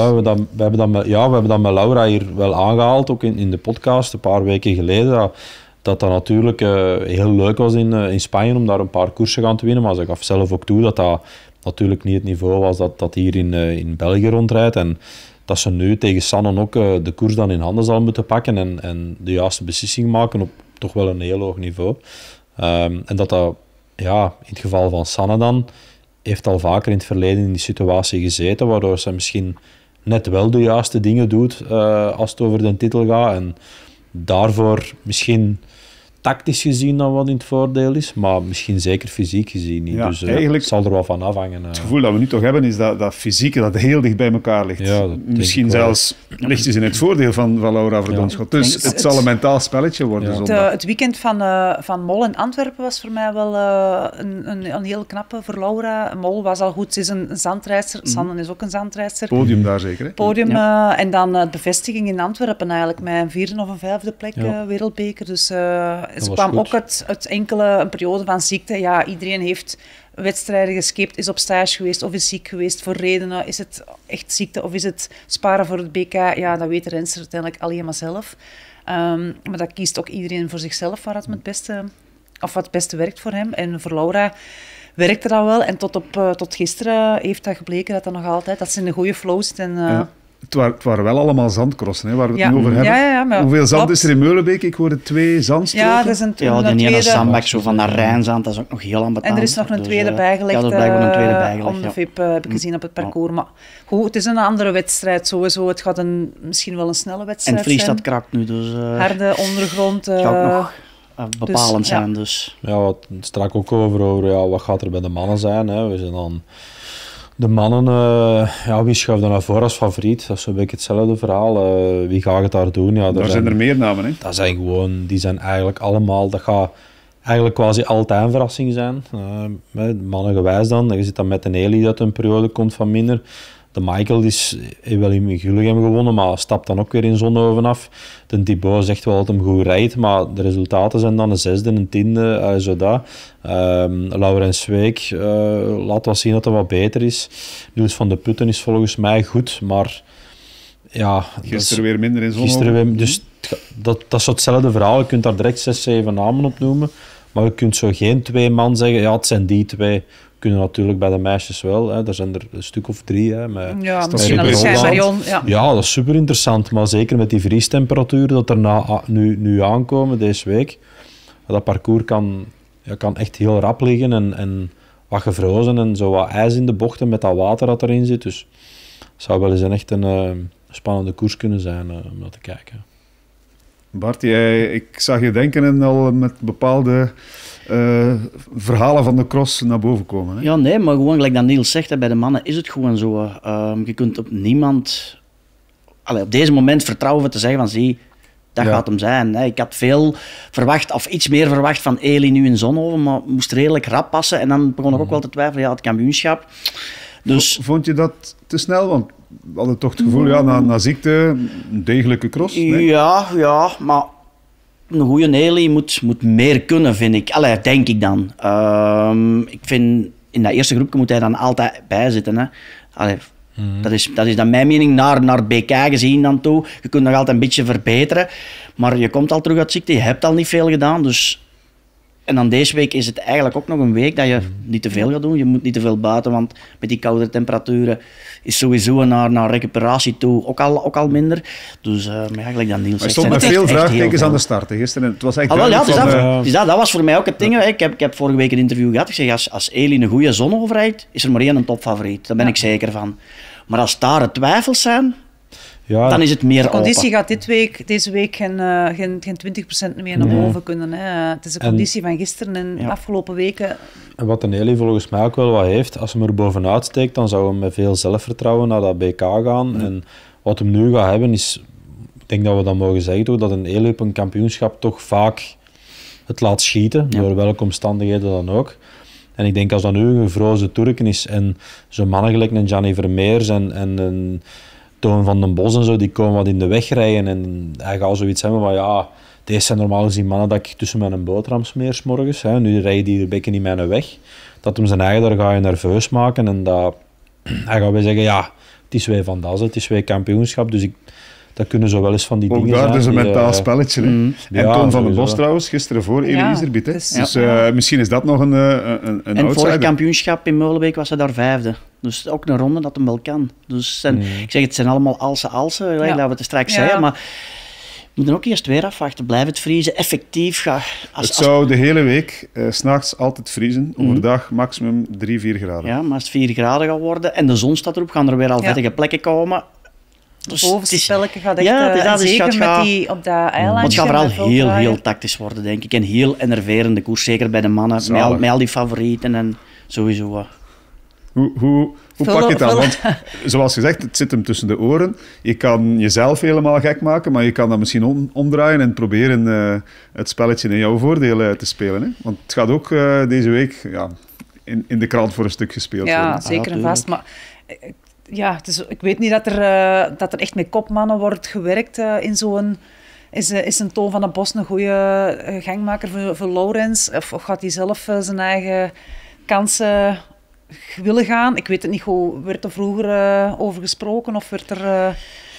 hebben dat met Laura hier wel aangehaald, ook in de podcast, een paar weken geleden. Dat natuurlijk heel leuk was in Spanje om daar een paar koersen gaan te winnen. Maar ze gaf zelf ook toe dat natuurlijk niet het niveau was dat hier in België rondrijdt. En dat ze nu tegen Sanne ook de koers dan in handen zal moeten pakken en de juiste beslissing maken op toch wel een heel hoog niveau. En dat in het geval van Sanne dan, heeft al vaker in het verleden in die situatie gezeten, waardoor ze misschien net wel de juiste dingen doet als het over de titel gaat. En daarvoor misschien tactisch gezien dan wat in het voordeel is, maar misschien zeker fysiek gezien niet. Dus het zal er wel van afhangen. Het gevoel dat we nu toch hebben is dat fysieke dat heel dicht bij elkaar ligt. Ja, misschien zelfs lichtjes in het voordeel van Laura Verdonschot. Dus het zal een mentaal spelletje worden zondag. Het weekend van Mol in Antwerpen was voor mij wel een heel knappe voor Laura. Mol was al goed, ze is een zandrijster. Sanne is ook een zandrijster. Podium daar zeker, hè? Podium. En dan de bevestiging in Antwerpen eigenlijk met een 4e of een 5e plek wereldbeker. Dus ze kwam ook uit een periode van ziekte. Ja, iedereen heeft wedstrijden geskipt, is op stage geweest of is ziek geweest voor redenen. Is het echt ziekte of is het sparen voor het BK? Ja, dat weet de renster uiteindelijk alleen maar zelf. Maar dat kiest ook iedereen voor zichzelf waar het wat het beste werkt voor hem. En voor Laura werkte dat wel. En tot gisteren heeft dat gebleken dat nog altijd, dat ze in een goede flow zit. En, Het waren wel allemaal zandcrossen, waar we het nu over hebben. Hoeveel zand is er in Meulenbeek? Ik hoorde 2 zandstroken. Ja, dat is een ene zandbak zo van dat Rijnzand, dat is ook nog heel ambetant. En er is nog een tweede bijgelegd. Ja, er blijkbaar een tweede bijgelegd. Om de VIP heb ik gezien op het parcours. Maar goed, het is een andere wedstrijd sowieso. Het gaat misschien wel een snelle wedstrijd en Friesstad krakt nu, dus... harde ondergrond. Het gaat ook nog bepalend zijn, dus... Ja, het strak ook over wat gaat er bij de mannen zijn. Hè. We zijn dan... De mannen, wie schuift er naar voren als favoriet? Dat is een beetje hetzelfde verhaal. Wie gaat het daar doen? Ja, daar zijn er meer namen, hè? Dat zijn gewoon, die zijn eigenlijk allemaal, dat gaat eigenlijk quasi altijd een verrassing zijn. Mannengewijs dan. Je zit dan met een Eli dat een periode komt van minder. De Michael heeft wel in Gulligem gewonnen, maar stapt dan ook weer in Zonhoven af. De Thibaut zegt wel dat hem goed rijdt, maar de resultaten zijn dan een 6e, een 10e, zodat. Laurens Week laat wel zien dat hij wat beter is. Niels van de Putten is volgens mij goed, maar ja... Gisteren weer minder in Zonhoven. Dus dat is hetzelfde verhaal. Je kunt daar direct 6, 7 namen op noemen, maar je kunt zo geen 2 man zeggen, het zijn die 2... Kunnen natuurlijk bij de meisjes wel. Hè. Daar zijn er een stuk of 3. Hè, misschien een Marion. Ja, dat is super interessant. Maar zeker met die vriestemperaturen dat er nu aankomen deze week. Dat parcours kan echt heel rap liggen en wat gevrozen en zo wat ijs in de bochten met dat water dat erin zit. Dus het zou wel eens echt een spannende koers kunnen zijn om dat te kijken. Bart, ik zag je denken en al met bepaalde verhalen van de cross naar boven komen. Hè? Ja, nee, maar gewoon gelijk dat Niels zegt, bij de mannen is het gewoon zo. Je kunt op niemand... op deze moment vertrouwen te zeggen van zie, dat gaat hem zijn. Hè. Ik had veel verwacht, of iets meer verwacht van Eli nu in Zonhoven, maar moest redelijk rap passen. En dan begon ik ook wel te twijfelen, het kampioenschap. Dus... Vond je dat te snel? Want we hadden toch het gevoel, na ziekte, een degelijke cross. Nee? Ja, maar een goede Eli moet meer kunnen, vind ik. Denk ik dan. Ik vind, in dat eerste groepje moet hij dan altijd bij zitten. Hè. Dat is dan mijn mening naar het BK gezien dan toe. Je kunt nog altijd een beetje verbeteren, maar je komt al terug uit ziekte, je hebt al niet veel gedaan, dus... En dan deze week is het eigenlijk ook nog een week dat je niet te veel gaat doen. Je moet niet te veel buiten, want met die koude temperaturen is sowieso naar recuperatie toe ook al minder. Dus eigenlijk dan Niels. Er stond met veel vraagtekens aan de start gisteren. Het was echt dat was voor mij ook het ding. Ik heb vorige week een interview gehad. Ik zeg, als Eli een goede Zonhoven rijdt, is er maar één een topfavoriet. Daar ben ik zeker van. Maar als daar twijfels zijn, ja, dan is het meer de conditie open. gaat deze week geen 20% meer naar boven kunnen. Hè. Het is de conditie van gisteren en de afgelopen weken. En wat de Nelly volgens mij ook wel wat heeft, als hij er bovenuit steekt, dan zou hij met veel zelfvertrouwen naar dat BK gaan. En wat hem nu gaat hebben is, ik denk dat we dat mogen zeggen, toch, dat een Eli op een kampioenschap toch vaak het laat schieten, door welke omstandigheden dan ook. En ik denk als dat nu een gevrozen Turken is en zo'n mannen gelijk een Gianni Vermeers en een Toon van den Bos en zo, die komen wat in de weg rijden en hij gaat zoiets hebben van ja, deze zijn normaal gezien mannen dat ik tussen mijn boterham smeer 's morgens. Hè. Nu rijden die er bekken in mijn weg. Dat hem zijn eigen, daar ga je nerveus maken en dat hij gaat weer zeggen ja, het is weer Van Das, het is weer kampioenschap, dus dat kunnen zo wel eens van die ook dingen daar zijn. dus een die, mentaal spelletje. Hè. En Ja, Toon van den sowieso. Bos trouwens, gisteren voor Elie Iserbiet. Dus misschien is dat nog een En vorig outsider. kampioenschap in Molenbeek was hij daar 5e. Dus ook een ronde dat hem wel kan. Dus ik zeg, het zijn allemaal alsen, laten we het straks zeggen. Maar we moeten ook eerst weer afwachten. Blijft het vriezen? Effectief gaat... Het zou de hele week 's nachts altijd vriezen. Overdag maximum 3-4 graden. Ja, maar als het 4 graden gaat worden en de zon staat erop, gaan er weer al vettige plekken komen. Dus het bovenste spelletje gaat echt dus zeker met die op dat eilandje. Het gaat vooral heel tactisch worden, denk ik. En heel enerverende koers, zeker bij de mannen. Met al die favorieten en sowieso... Hoe pak je het aan? Want zoals gezegd, het zit hem tussen de oren. Je kan jezelf helemaal gek maken, maar je kan dat misschien omdraaien en proberen het spelletje in jouw voordeel te spelen. Hè? Want het gaat ook deze week in de krant voor een stuk gespeeld worden. Ja, zeker en vast. Maar ja, ik weet niet dat er echt met kopmannen wordt gewerkt in zo'n... Is een Toon van den Bos een goede gangmaker voor Laurens? Of gaat hij zelf zijn eigen kansen willen gaan? Ik weet het niet goed. Werd er vroeger over gesproken of werd er...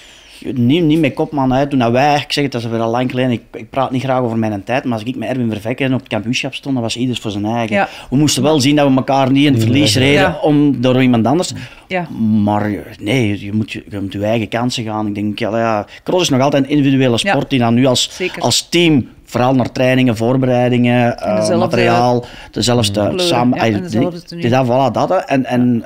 Niet met kopman uit. Toen wij, ik zeg het, dat is weer al lang geleden, ik praat niet graag over mijn tijd, maar als ik met Erwin Vervekken op het kampioenschap stond, dan was ieders voor zijn eigen. Ja. We moesten wel zien dat we elkaar niet in het verlies reden door iemand anders. Ja. Maar nee, je moet je eigen kansen gaan. Ik denk, cross is nog altijd een individuele sport die dan nu als team, vooral naar trainingen, voorbereidingen, materiaal, dezelfde samen. Voilà, dat. En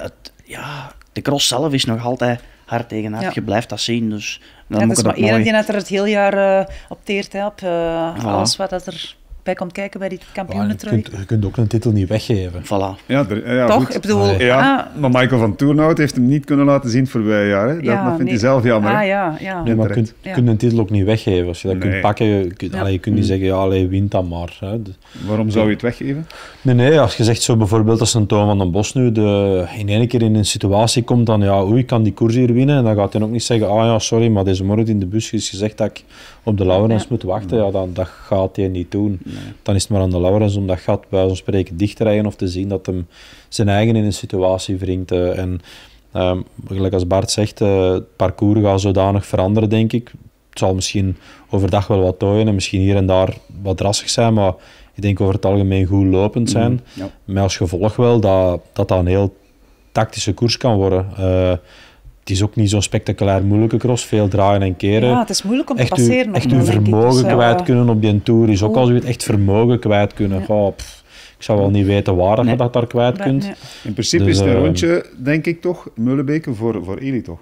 de cross zelf is nog altijd hard tegen hard. Je blijft dat zien. Dus dan het is maar één die er het hele jaar opteert op alles wat er bij komt kijken bij die kampioenentrui. Je kunt ook een titel niet weggeven. Voilà. Ja, toch? Goed. Ik bedoel... maar Michael van Toornhout heeft hem niet kunnen laten zien het voorbije jaar. Hè? Dat vindt hij zelf jammer. Nee, maar je kunt een titel ook niet weggeven. Als je dat kunt pakken, je kunt niet zeggen, wint dat maar. Hè. Waarom zou je het weggeven? Nee, als je zegt zo bijvoorbeeld als een Toon van den Bos nu in één keer in een situatie komt dan, ik kan die koers hier winnen. En dan gaat hij ook niet zeggen, sorry, maar deze morgen in de bus is gezegd dat ik op de Laurens moet wachten. Ja, dat gaat hij niet doen. Nee. Dan is het maar aan de Laurens om dat gat bij ons spreken dicht te rijden of te zien dat hem zijn eigen in een situatie wringt. En gelijk als Bart zegt, het parcours gaat zodanig veranderen, denk ik. Het zal misschien overdag wel wat tooien en misschien hier en daar wat drassig zijn, maar ik denk over het algemeen goed lopend zijn. Met als gevolg wel dat een heel tactische koers kan worden. Het is ook niet zo'n spectaculair moeilijke cross, veel draaien en keren. Ja, het is moeilijk om te passeren. Echt uw vermogen kwijt kunnen op die tour is ook als u het echt vermogen kwijt kunnen. Ja. Ik zou wel niet weten waar je dat daar kwijt kunt. Nee. In principe is het een rondje, denk ik toch, Molenbeek voor Elie toch?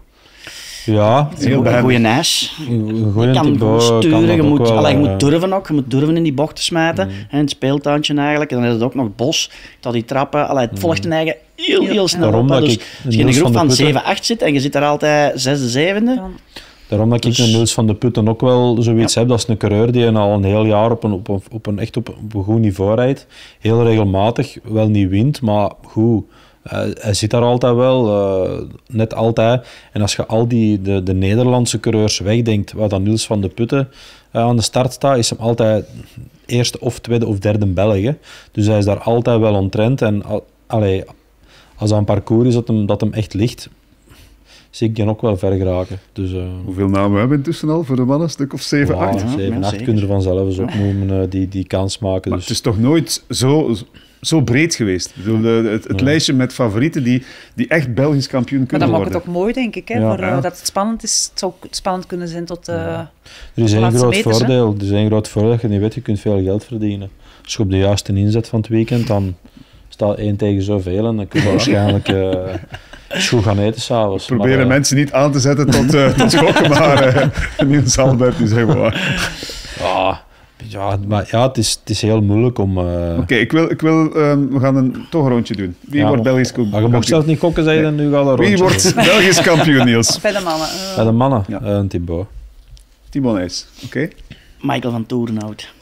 Ja, een goede ijs. Je kan gewoon sturen, je moet durven ook. Je moet durven in die bocht te smijten. In het speeltuintje eigenlijk. En dan is het ook nog bos. Dat die trappen. Het volgt een eigen heel snel op. Dus als je in een groep van 7-8 zit en je zit daar altijd 6e, 7e. Daarom dat ik een Niels van de Putten ook wel zoiets heb. Dat is een coureur die al een heel jaar op een goed niveau rijdt. Heel regelmatig. Wel niet wint, maar goed. Hij zit daar altijd wel, net altijd. En als je al de Nederlandse coureurs wegdenkt, waar dan Niels van de Putten aan de start staat, is hem altijd eerste of tweede of derde Belg. Hè. Dus hij is daar altijd wel ontrend. En als dat een parcours is dat hem echt ligt, zie ik die ook wel ver geraken. Dus, hoeveel namen hebben we intussen al voor de mannen? Een stuk of 7, 8? 7, 8 kunnen er vanzelf eens opnoemen die kans maken. Maar dus. Het is toch nooit zo breed geweest. Ik bedoel, het lijstje met favorieten die echt Belgisch kampioen kunnen worden. Maar dat maakt het ook mooi, denk ik. Hè, dat het spannend is. Het zou spannend kunnen zijn tot Er is één groot voordeel. Er is één groot voordeel dat je niet weet, je kunt veel geld verdienen. Als je op de juiste inzet van het weekend, dan staat 1 tegen zoveel en dan kun je waarschijnlijk is goed gaan eten s'avonds. Proberen mensen niet aan te zetten tot schokken, maar Niels Albert, die zeggen maar. Het is heel moeilijk om... Oké, we gaan toch een rondje doen. Wie wordt Belgisch kampioen? Je mag zelf niet gokken, zei je dan nu al een rondje. Wie wordt Belgisch kampioen, Niels? Bij de mannen. Bij de mannen? Thibaut. Thibaut Nys, oké. Michael van Toerenhout.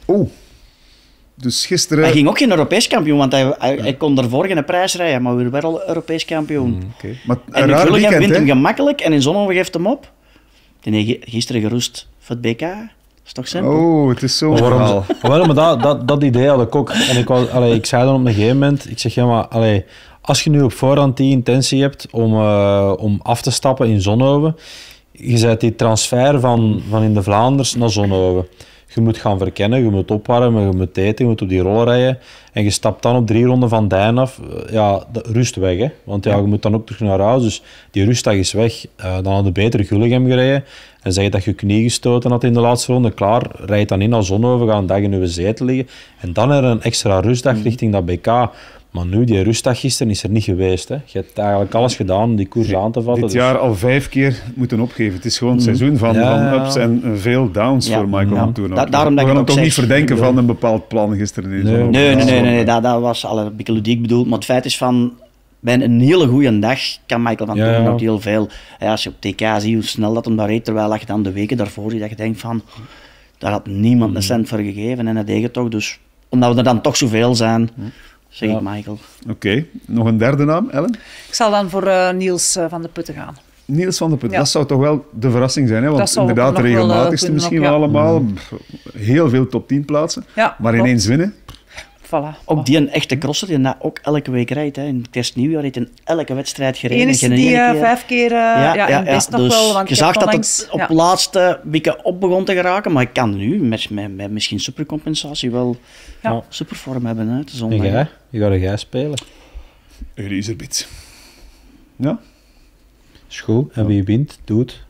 Dus gisteren... Hij ging ook geen Europees kampioen, want hij kon daarvoor geen prijs rijden, maar we werden wel Europees kampioen. Maar en in Vulligem wint hem gemakkelijk en in Zonhoven geeft hem op. Die heeft gisteren gerust voor het BK. Is toch simpel? Het is zo verhaal. Maar dat idee had ik ook. En ik zei dan op een gegeven moment, ik zeg, als je nu op voorhand die intentie hebt om af te stappen in Zonhoven, je zet die transfer van in de Vlaanders naar Zonhoven. Je moet gaan verkennen, je moet opwarmen, je moet eten, je moet op die rollen rijden. En je stapt dan op 3 ronden van Dein af. Rust weg, hè. Want je moet dan ook terug naar huis. Dus die rustdag is weg. Dan had je beter Gulligem gereden. En zeg je dat je knie gestoten had in de laatste ronde. Klaar, rijd dan in naar Zonhoven, ga een dag in je zetel liggen. En dan er een extra rustdag richting dat BK. Maar nu, die rustdag gisteren is er niet geweest. Hè. Je hebt eigenlijk alles gedaan om die koers aan te vatten. Dit jaar al 5 keer moeten opgeven. Het is gewoon een seizoen van ups en veel downs voor Michael van Toerenhout. Daarom we gaan hem toch zeg, niet verdenken van een bepaald plan gisteren. Nee, dat was al een beetje ludiek bedoeld. Maar het feit is van... Bij een hele goede dag kan Michael van Toerenhout heel veel. Ja, als je op TK ziet hoe snel dat hem daar reed, terwijl je dan de weken daarvoor ziet, dat je denkt van... Daar had niemand een cent voor gegeven en dat deed je toch. Dus omdat we er dan toch zoveel zijn... Zeg ik Michael. Oké, nog een derde naam, Ellen? Ik zal dan voor Niels van de Putten gaan. Niels van de Putten, dat zou toch wel de verrassing zijn, hè? Want inderdaad de regelmatigste misschien wel allemaal. Heel veel top 10 plaatsen, maar ineens winnen. Voilà. Ook die een echte crosser die dat ook elke week rijdt. Hè. In het kerstnieuwjaar heeft in elke wedstrijd gereden. Enige die 5 keer best nog dus wel. Want je zag dat het op het laatste weekend op begon te geraken, maar ik kan nu met misschien supercompensatie wel supervorm hebben. Hè, en jij? Wie ga jij spelen? Elisabeth. Ja. Is goed. En wie wint, doet.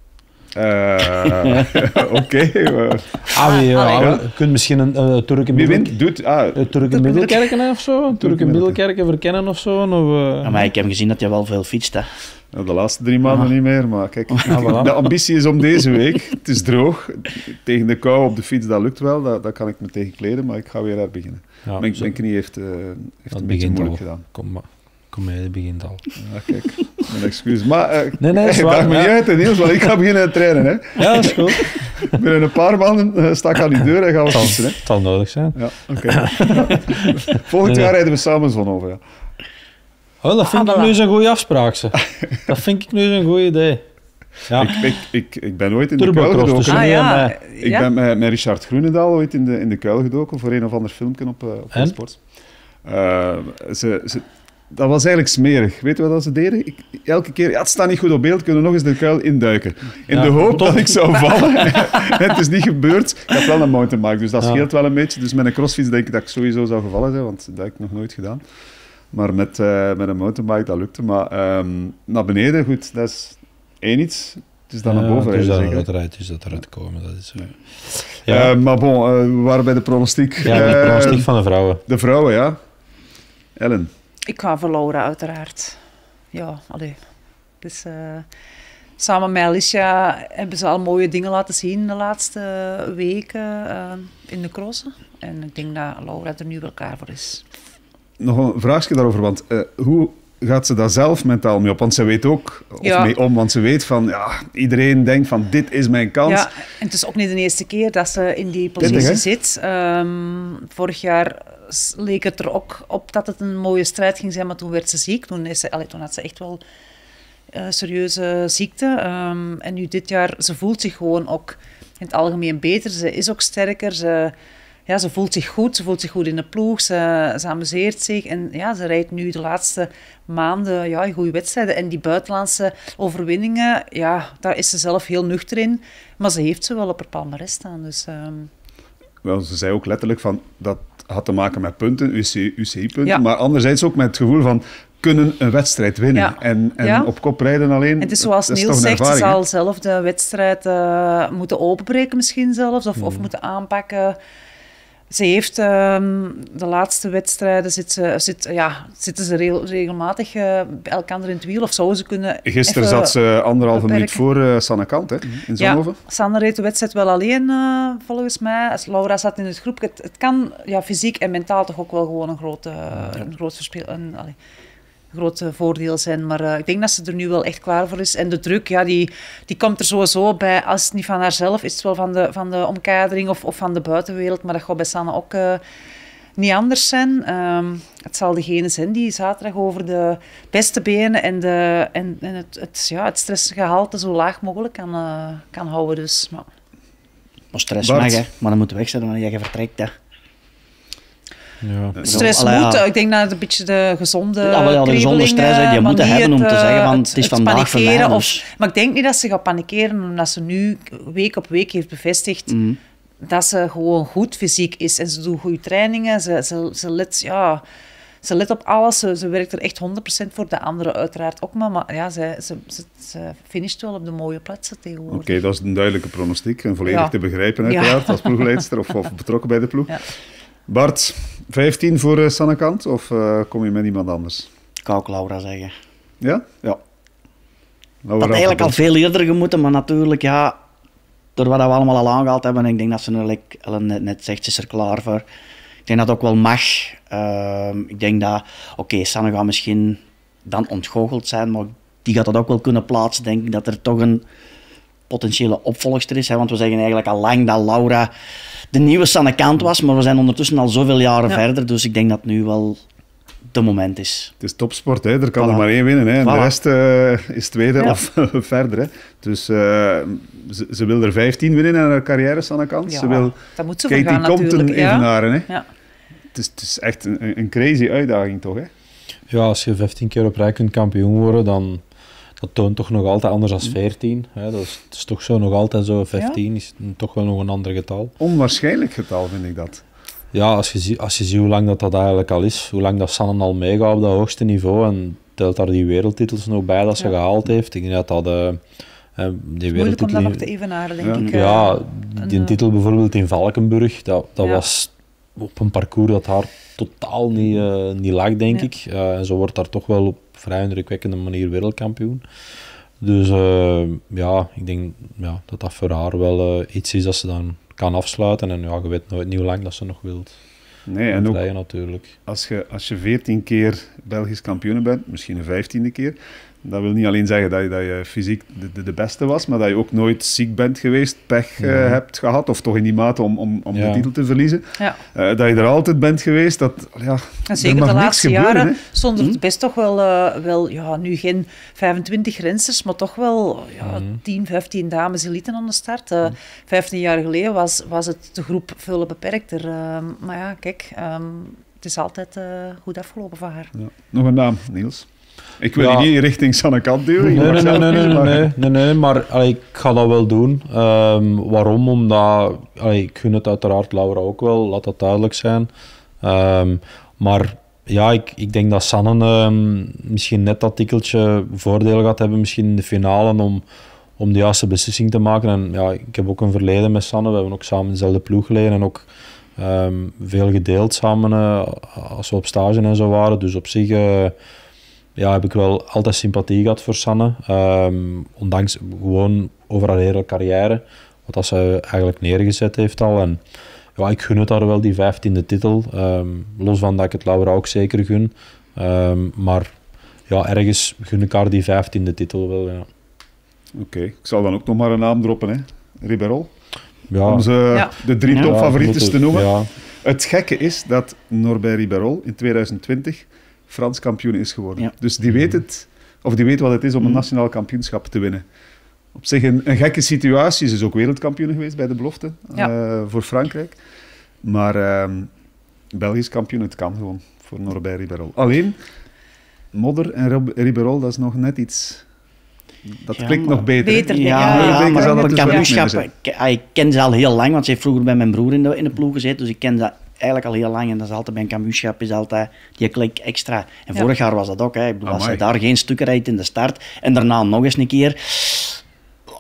Oké. Je kunt misschien een Turk in Middelkerken of zo? Turk in Middelkerken verkennen of zo? Maar ik heb gezien dat je wel veel fietst. Hè. De laatste 3 maanden niet meer, maar kijk. De ambitie is om deze week. Het is droog. Tegen de kou op de fiets, dat lukt wel. Daar kan ik me tegen kleden, maar ik ga weer beginnen. Ja, mijn knie heeft een beetje moeilijk gedaan. Kom mee, het begint al. Ja, kijk, mijn excuus. Maar nee, daag me niet uit, Niels, want ik ga beginnen trainen. Hè. Ja, dat is goed. Binnen een paar maanden sta ik aan die deur en gaan we fietsen. Hè. Het zal nodig zijn. Ja, okay. Volgend jaar rijden we samen Zonhoven. Ja. Dat vind ik nu zo'n goede afspraak. Dat vind ik nu zo'n goed idee. Ja. Ik ben ooit in de kuil gedoken. Ik ben met Richard Groenendaal ooit in de kuil gedoken voor een of ander filmpje op Sport. Dat was eigenlijk smerig. Weet je wat ze deden? Elke keer, het staat niet goed op beeld, kunnen we nog eens de kuil induiken. In de hoop dat ik zou vallen. En het is niet gebeurd. Ik heb wel een mountainbike, dus dat scheelt wel een beetje. Dus met een crossfiets denk ik dat ik sowieso zou gevallen zijn, want dat heb ik nog nooit gedaan. Maar met een mountainbike, dat lukte. Maar naar beneden, goed, dat is één iets. Het is dan naar boven rijden. Dus dat eruit komen, dat is zo. Ja. Maar bon, we waren bij de pronostiek. Ja, de pronostiek van de vrouwen. De vrouwen, ja. Ellen? Ik ga voor Laura, uiteraard. Ja, dus, samen met Alicia hebben ze al mooie dingen laten zien de laatste weken in de crossen. En ik denk dat Laura er nu wel klaar voor is. Nog een vraagje daarover, want hoe gaat ze daar zelf mentaal mee op? Want ze weet ook, want ze weet van, iedereen denkt van, dit is mijn kans. Ja, en het is ook niet de eerste keer dat ze in die positie zit. Vorig jaar leek het er ook op dat het een mooie strijd ging zijn, maar toen werd ze ziek. Toen had ze echt wel serieuze ziekte. En nu dit jaar, ze voelt zich gewoon ook in het algemeen beter. Ze is ook sterker. Ze voelt zich goed. Ze voelt zich goed in de ploeg. Ze amuseert zich. En ze rijdt nu de laatste maanden goede wedstrijden. En die buitenlandse overwinningen, daar is ze zelf heel nuchter in. Maar ze heeft ze wel op haar palmarès staan. Dus, Wel, ze zei ook letterlijk van, dat had te maken met punten, UCI-punten. Maar anderzijds ook met het gevoel van, kunnen een wedstrijd winnen. En op kop rijden alleen. En het is zoals Niels zegt, ze zal zelf de wedstrijd moeten openbreken misschien zelfs. Of moeten aanpakken. Ze heeft de laatste wedstrijden zitten ze regelmatig bij elkaar in het wiel, of zouden ze kunnen. Gisteren zat ze 1,5 minuut voor Sanne Kant in Zonhoven. Ja, Sanne reed de wedstrijd wel alleen, volgens mij. Als Laura zat in het groep. Het kan fysiek en mentaal toch ook wel gewoon een groot verschil. Groot voordeel zijn, maar ik denk dat ze er nu wel echt klaar voor is. En de druk, die komt er sowieso bij. Als het niet van haarzelf is, het wel van de omkadering of van de buitenwereld, maar dat gaat bij Sanne ook niet anders zijn. Het zal degene zijn die zaterdag over de beste benen en het stressgehalte zo laag mogelijk kan houden. Dus, maar stress mag, hè, maar dat moet wegzetten wanneer je vertrekt. Hè. Ja. Stress moet, ik denk dat het een beetje de gezonde de gezonde stress, die moet hebben om te zeggen van het is vandaag voor mij. Maar ik denk niet dat ze gaat panikeren, omdat ze nu week op week heeft bevestigd dat ze gewoon goed fysiek is. En ze doet goede trainingen, ze let op alles, ze werkt er echt 100% voor, de anderen uiteraard ook. Maar ja, ze finisht wel op de mooie plaatsen tegenwoordig. Oké, dat is een duidelijke pronostiek en volledig te begrijpen uiteraard als ploegleidster of betrokken bij de ploeg. Ja. Bart, 15 voor Sanne Kant of kom je met iemand anders? Ik kan ook Laura zeggen. Ja? Ja. Dat had eigenlijk al veel eerder gemoeten, maar natuurlijk, door wat we allemaal al aangehaald hebben, ik denk dat ze nu, Ellen net zegt, ze is er klaar voor. Ik denk dat het ook wel mag. Ik denk dat, Sanne gaat misschien dan ontgoocheld zijn, maar die gaat dat ook wel kunnen plaatsen. Denk ik dat er toch een potentiële opvolgster is. Hè? Want we zeggen eigenlijk al lang dat Laura de nieuwe Sanne Kant was, maar we zijn ondertussen al zoveel jaren verder, dus ik denk dat het nu wel de moment is. Het is topsport, hè? Er kan er maar één winnen. Hè? En de rest is tweede of verder. Hè? Dus ze wil er 15 winnen in haar carrière, Sanne Kant. Ja, ze wil dat moet ze Katie gaan, Compton evenaren. Hè? Ja. Het is echt een crazy uitdaging, toch? Hè? Ja, als je 15 keer op rij kunt kampioen worden, dan dat toont toch nog altijd anders dan 14. Hè? Het is toch zo nog altijd zo. 15 is toch wel nog een ander getal. Onwaarschijnlijk getal, vind ik dat. Ja, als je ziet hoe lang dat eigenlijk al is, hoe lang dat Sanne al meegaat op dat hoogste niveau en telt daar die wereldtitels nog bij dat ze gehaald heeft. Ik denk dat die moeilijk om dat nog te evenaren, denk ik. Ja, die titel bijvoorbeeld in Valkenburg, dat was op een parcours dat haar totaal niet lag, denk ik. En zo wordt daar toch wel op vrij indrukwekkende manier wereldkampioen. Dus ik denk dat voor haar wel iets is dat ze dan kan afsluiten. En je weet nooit hoe lang dat ze nog wilt. Nee, en ook natuurlijk. Als je 14 keer Belgisch kampioen bent, misschien een 15e keer, dat wil niet alleen zeggen dat je fysiek de beste was, maar dat je ook nooit ziek bent geweest, pech hebt gehad, of toch in die mate om de titel te verliezen. Ja. Dat je er altijd bent geweest, zeker de laatste jaren stond er best toch wel nu geen 25 rensters, maar toch wel 10, 15 dames elite aan de start. 15 jaar geleden was het de groep veel beperkter. Maar ja, kijk, het is altijd goed afgelopen voor haar. Ja. Nog een naam, Niels? Ik wil je niet richting Sanne Kant duwen. Nee, maar ik ga dat wel doen. Waarom? Omdat ik gun het uiteraard Laura ook wel, laat dat duidelijk zijn. Maar ja, ik denk dat Sanne misschien net dat tikkeltje voordeel gaat hebben, misschien in de finale, om de juiste beslissing te maken. En ja, ik heb ook een verleden met Sanne. We hebben ook samen dezelfde ploeg geleden en ook veel gedeeld samen als we op stage en zo waren. Dus op zich heb ik wel altijd sympathie gehad voor Sanne. Ondanks gewoon over haar hele carrière, wat ze eigenlijk neergezet heeft al. En ja, ik gun het haar wel, die 15e titel. Los van dat ik het Laura ook zeker gun. Maar ja, ergens gun ik haar die 15e titel wel. Ja. Oké, ik zal dan ook nog maar een naam droppen, hè. Riberol. Ja. Om ze de 3 topfavorieten te noemen. Ja. Het gekke is dat Norbert Riberol in 2020 Frans kampioen is geworden. Ja. Dus die weet het, of die weet wat het is om een nationaal kampioenschap te winnen. Op zich een gekke situatie. Ze is ook wereldkampioen geweest bij de belofte voor Frankrijk. Maar Belgisch kampioen, het kan gewoon voor Norbert Riberol. Alleen, Modder en Riberol, dat is nog net iets... Dat klinkt nog beter. Maar op een kampioenschap... Ik ken ze al heel lang, want ze heeft vroeger bij mijn broer in de ploeg gezeten, dus ik ken ze eigenlijk al heel lang. En dat is altijd bij een kampioenschap, is altijd die klik extra. En vorig jaar was dat ook. Hè. Ik bedoel, als je daar geen stukken rijdt in de start en daarna nog eens een keer...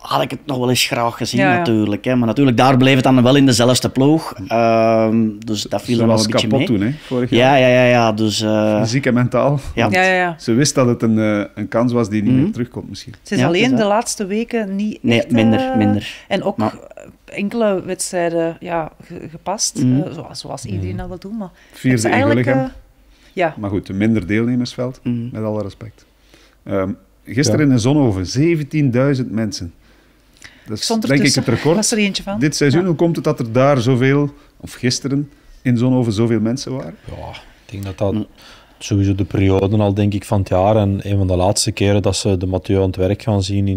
had ik het nog wel eens graag gezien natuurlijk. Hè. Maar natuurlijk, daar bleef het dan wel in dezelfde ploeg. Dus dat viel er wel een beetje mee. Toen, hè, vorig jaar. Ja. Dus, fysiek en mentaal. Ja. Ze wist dat het een kans was die niet meer terugkomt misschien. Het is alleen de laatste weken niet echt, minder. En ook enkele wedstrijden gepast, zoals iedereen dat wil doen. Maar 4e in Willigem. Ja. Maar goed, een minder deelnemersveld, met alle respect. Gisteren in Zonhoven, 17.000 mensen. Dat is denk ik het record. Was er eentje van. Dit seizoen, hoe komt het dat er daar zoveel, of gisteren in Zonhoven zoveel mensen waren? Ja, ik denk dat sowieso de periode al denk ik van het jaar en een van de laatste keren dat ze de Mathieu aan het werk gaan zien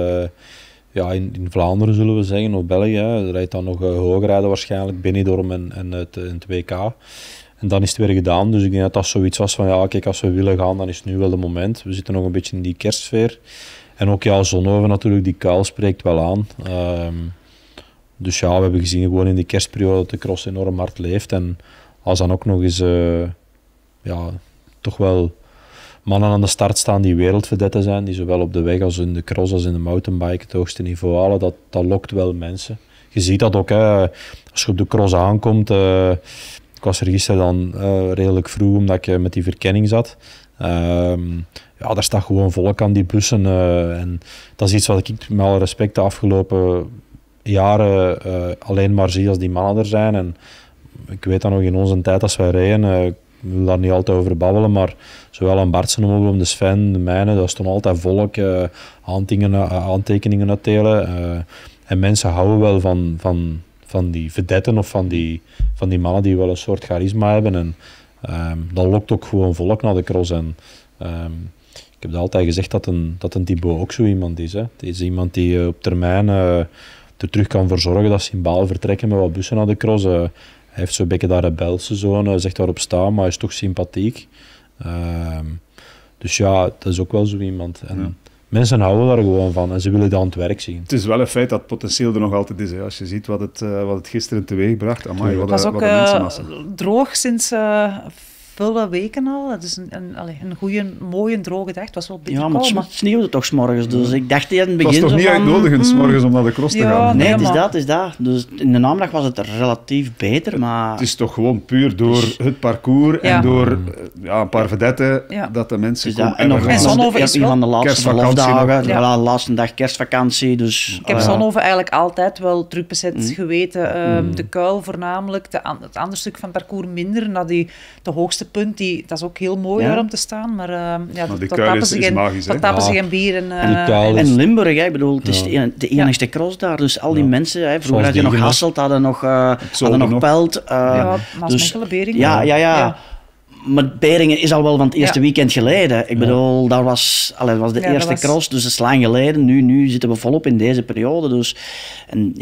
in Vlaanderen, zullen we zeggen, of België. Er rijdt dan nog hoogrijden waarschijnlijk, Benidorm en het WK. En dan is het weer gedaan, dus ik denk dat dat zoiets was van kijk, als we willen gaan, dan is het nu wel het moment. We zitten nog een beetje in die kerstsfeer. En ook Zonhoven natuurlijk, die kuil spreekt wel aan. Dus we hebben gezien gewoon in die kerstperiode dat de cross enorm hard leeft. En als dan ook nog eens toch wel mannen aan de start staan die wereldvedetten zijn, die zowel op de weg als in de cross als in de mountainbike het hoogste niveau halen, dat lokt wel mensen. Je ziet dat ook, hè, als je op de cross aankomt. Ik was er gisteren dan redelijk vroeg, omdat ik met die verkenning zat. Daar staat gewoon volk aan die bussen. En dat is iets wat ik met alle respect de afgelopen jaren alleen maar zie als die mannen er zijn. En ik weet dat nog in onze tijd als wij rijden, ik wil daar niet altijd over babbelen, maar zowel aan Bartsen, de Sven, de mijne, daar stond altijd volk, aantekeningen uit delen. En mensen houden wel van die vedetten of van die mannen die wel een soort charisma hebben. En dat lokt ook gewoon volk naar de cross. En ik heb altijd gezegd dat een Thibaut ook zo iemand is. Hè. Het is iemand die op termijn er terug kan voor zorgen dat Symbol vertrekken met wat bussen naar de cross. Hij heeft zo'n beetje dat rebelse zoon, zegt daarop staan, maar hij is toch sympathiek. Dus dat is ook wel zo iemand. En mensen houden daar gewoon van en ze willen dat aan het werk zien. Het is wel een feit dat het potentieel er nog altijd is. Hè. Als je ziet wat het gisteren teweeg bracht. Amai, het was ook droog sinds vele weken al. Het is een goede, mooie, droge dag. Het was wel een beetje koud, maar het sneeuwde toch 's morgens. Dus ik dacht in het begin. Het was toch niet uitnodigend 's morgens om naar de cross te gaan? Nee, het is dat. Dus in de namiddag was het relatief beter. Maar het is toch gewoon puur door het parcours en door een paar vedetten dat de mensen komen. En Zonhoven is een van de laatste verlofdagen. De laatste dag kerstvakantie. Dus, ik heb Zonhoven eigenlijk altijd wel druk bezet geweten. De kuil voornamelijk, het andere stuk van het parcours minder. Naar de hoogste punt, dat is ook heel mooi om te staan, maar die kuil is magisch. Dat tappen ze geen bier. En Limburg, ik bedoel, het is de enigste cross daar, dus al die mensen, vroeger had je nog Hasselt, hadden nog Pelt. Maasmechelen, Beringen. Ja. Maar Beringen is al wel van het eerste weekend geleden. Ik bedoel, dat was de eerste cross, dus dat is lang geleden. Nu zitten we volop in deze periode, dus... En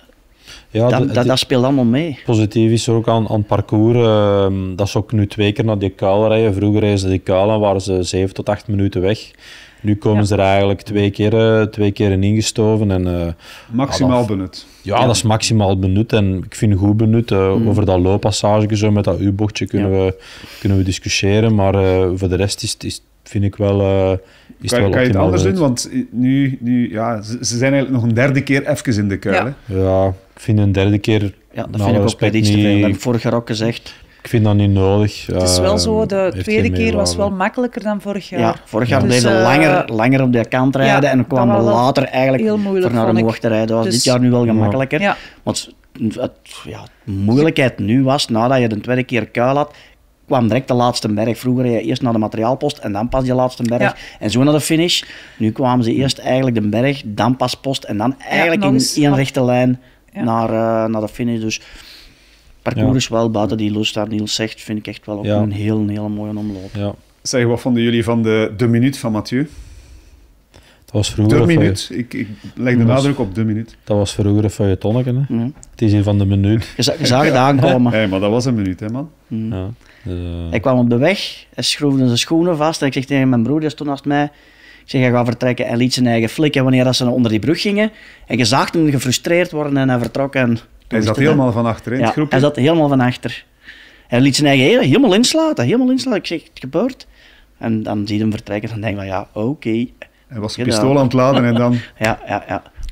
dat speelt allemaal mee. Positief is er ook aan het parcours. Dat is ook nu 2 keer naar die kuil rijden. Vroeger reden ze die kuil en waren ze 7 tot 8 minuten weg. Nu komen ze er eigenlijk 2 keer in ingestoven. En, maximaal benut. Ja, dat is maximaal benut. En ik vind het goed benut. Over dat looppassage zo met dat U-bochtje kunnen we discussiëren. Maar voor de rest vind ik wel... Kan je het anders doen? Want nu ze zijn eigenlijk nog een 3e keer even in de kuil. Ja, ik vind een 3e keer... Ja, dat vind ik ook iets te veel. Dat heb ik vorig jaar ook gezegd. Ik vind dat niet nodig. Het is wel zo, de 2e keer was wel makkelijker dan vorig jaar. Ja, vorig jaar bleef je langer op de kant rijden en dan kwamen we later eigenlijk voor naar de mocht te rijden. Dat was dit jaar nu wel gemakkelijker. Ja. Want de moeilijkheid nu was, nadat je de 2e keer kuil had, kwam direct de laatste berg. Vroeger reed je eerst naar de materiaalpost en dan pas die laatste berg. En zo naar de finish. Nu kwamen ze eerst eigenlijk de berg, dan pas post en dan eigenlijk in één rechte lijn naar de finish. Dus parcours is wel, buiten die lust daar Niels zegt, vind ik echt wel ook een hele mooie omloop. Ja. Zeg, wat vonden jullie van de minuut van Mathieu? Dat was vroeger de minuut. Ik leg de nadruk op de minuut. Dat was vroeger een feuilletonneke. Het is hier van de minuut. Je zag het aankomen. Hey, maar dat was een minuut, hè, man. Ja. Hij kwam op de weg, hij schroefde zijn schoenen vast en ik zeg tegen mijn broer, die stond naast mij, ik zeg, hij gaat vertrekken en liet zijn eigen flikken wanneer ze onder die brug gingen. En je zag hem gefrustreerd worden en hij vertrok. En hij zat helemaal van achter in het groepje? Hij zat helemaal van achter. Hij liet zijn eigen helemaal insluiten. Ik zeg, het gebeurt. En dan zie je hem vertrekken en dan denk je van, oké. Hij was een pistool aan het laden en dan... Ja.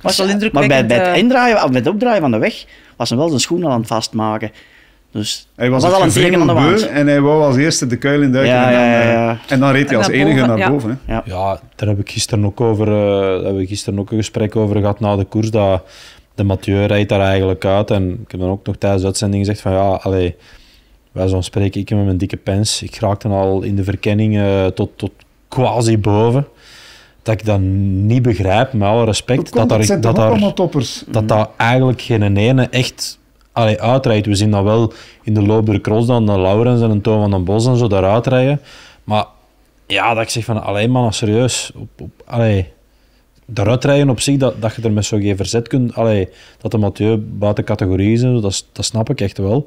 Maar bij het indraaien, of bij het opdraaien van de weg, was hij wel zijn schoen al aan het vastmaken. Dus hij was al een teken aan de wand. En hij wou als eerste de kuil induiken. En dan reed hij als enige naar boven. Ja, daar heb ik gisteren ook een gesprek over gehad na de koers. Dat de Mathieu rijdt daar eigenlijk uit. En ik heb dan ook nog tijdens de uitzending gezegd van wij zo'n spreken, ik met mijn dikke pens. Ik raakte al in de verkenning tot quasi boven. Dat ik dat niet begrijp, met alle respect. Dat eigenlijk geen ene echt uitrijdt. We zien dat wel in de loop der cross dan, de Laurens en Toon van den Bos en zo daaruit rijden. Maar ja, dat ik zeg van, allee man, serieus. Daaruit rijden op zich, dat je er met zo'n geen verzet kunt. Dat de Mathieu buiten categorie is, dat snap ik echt wel.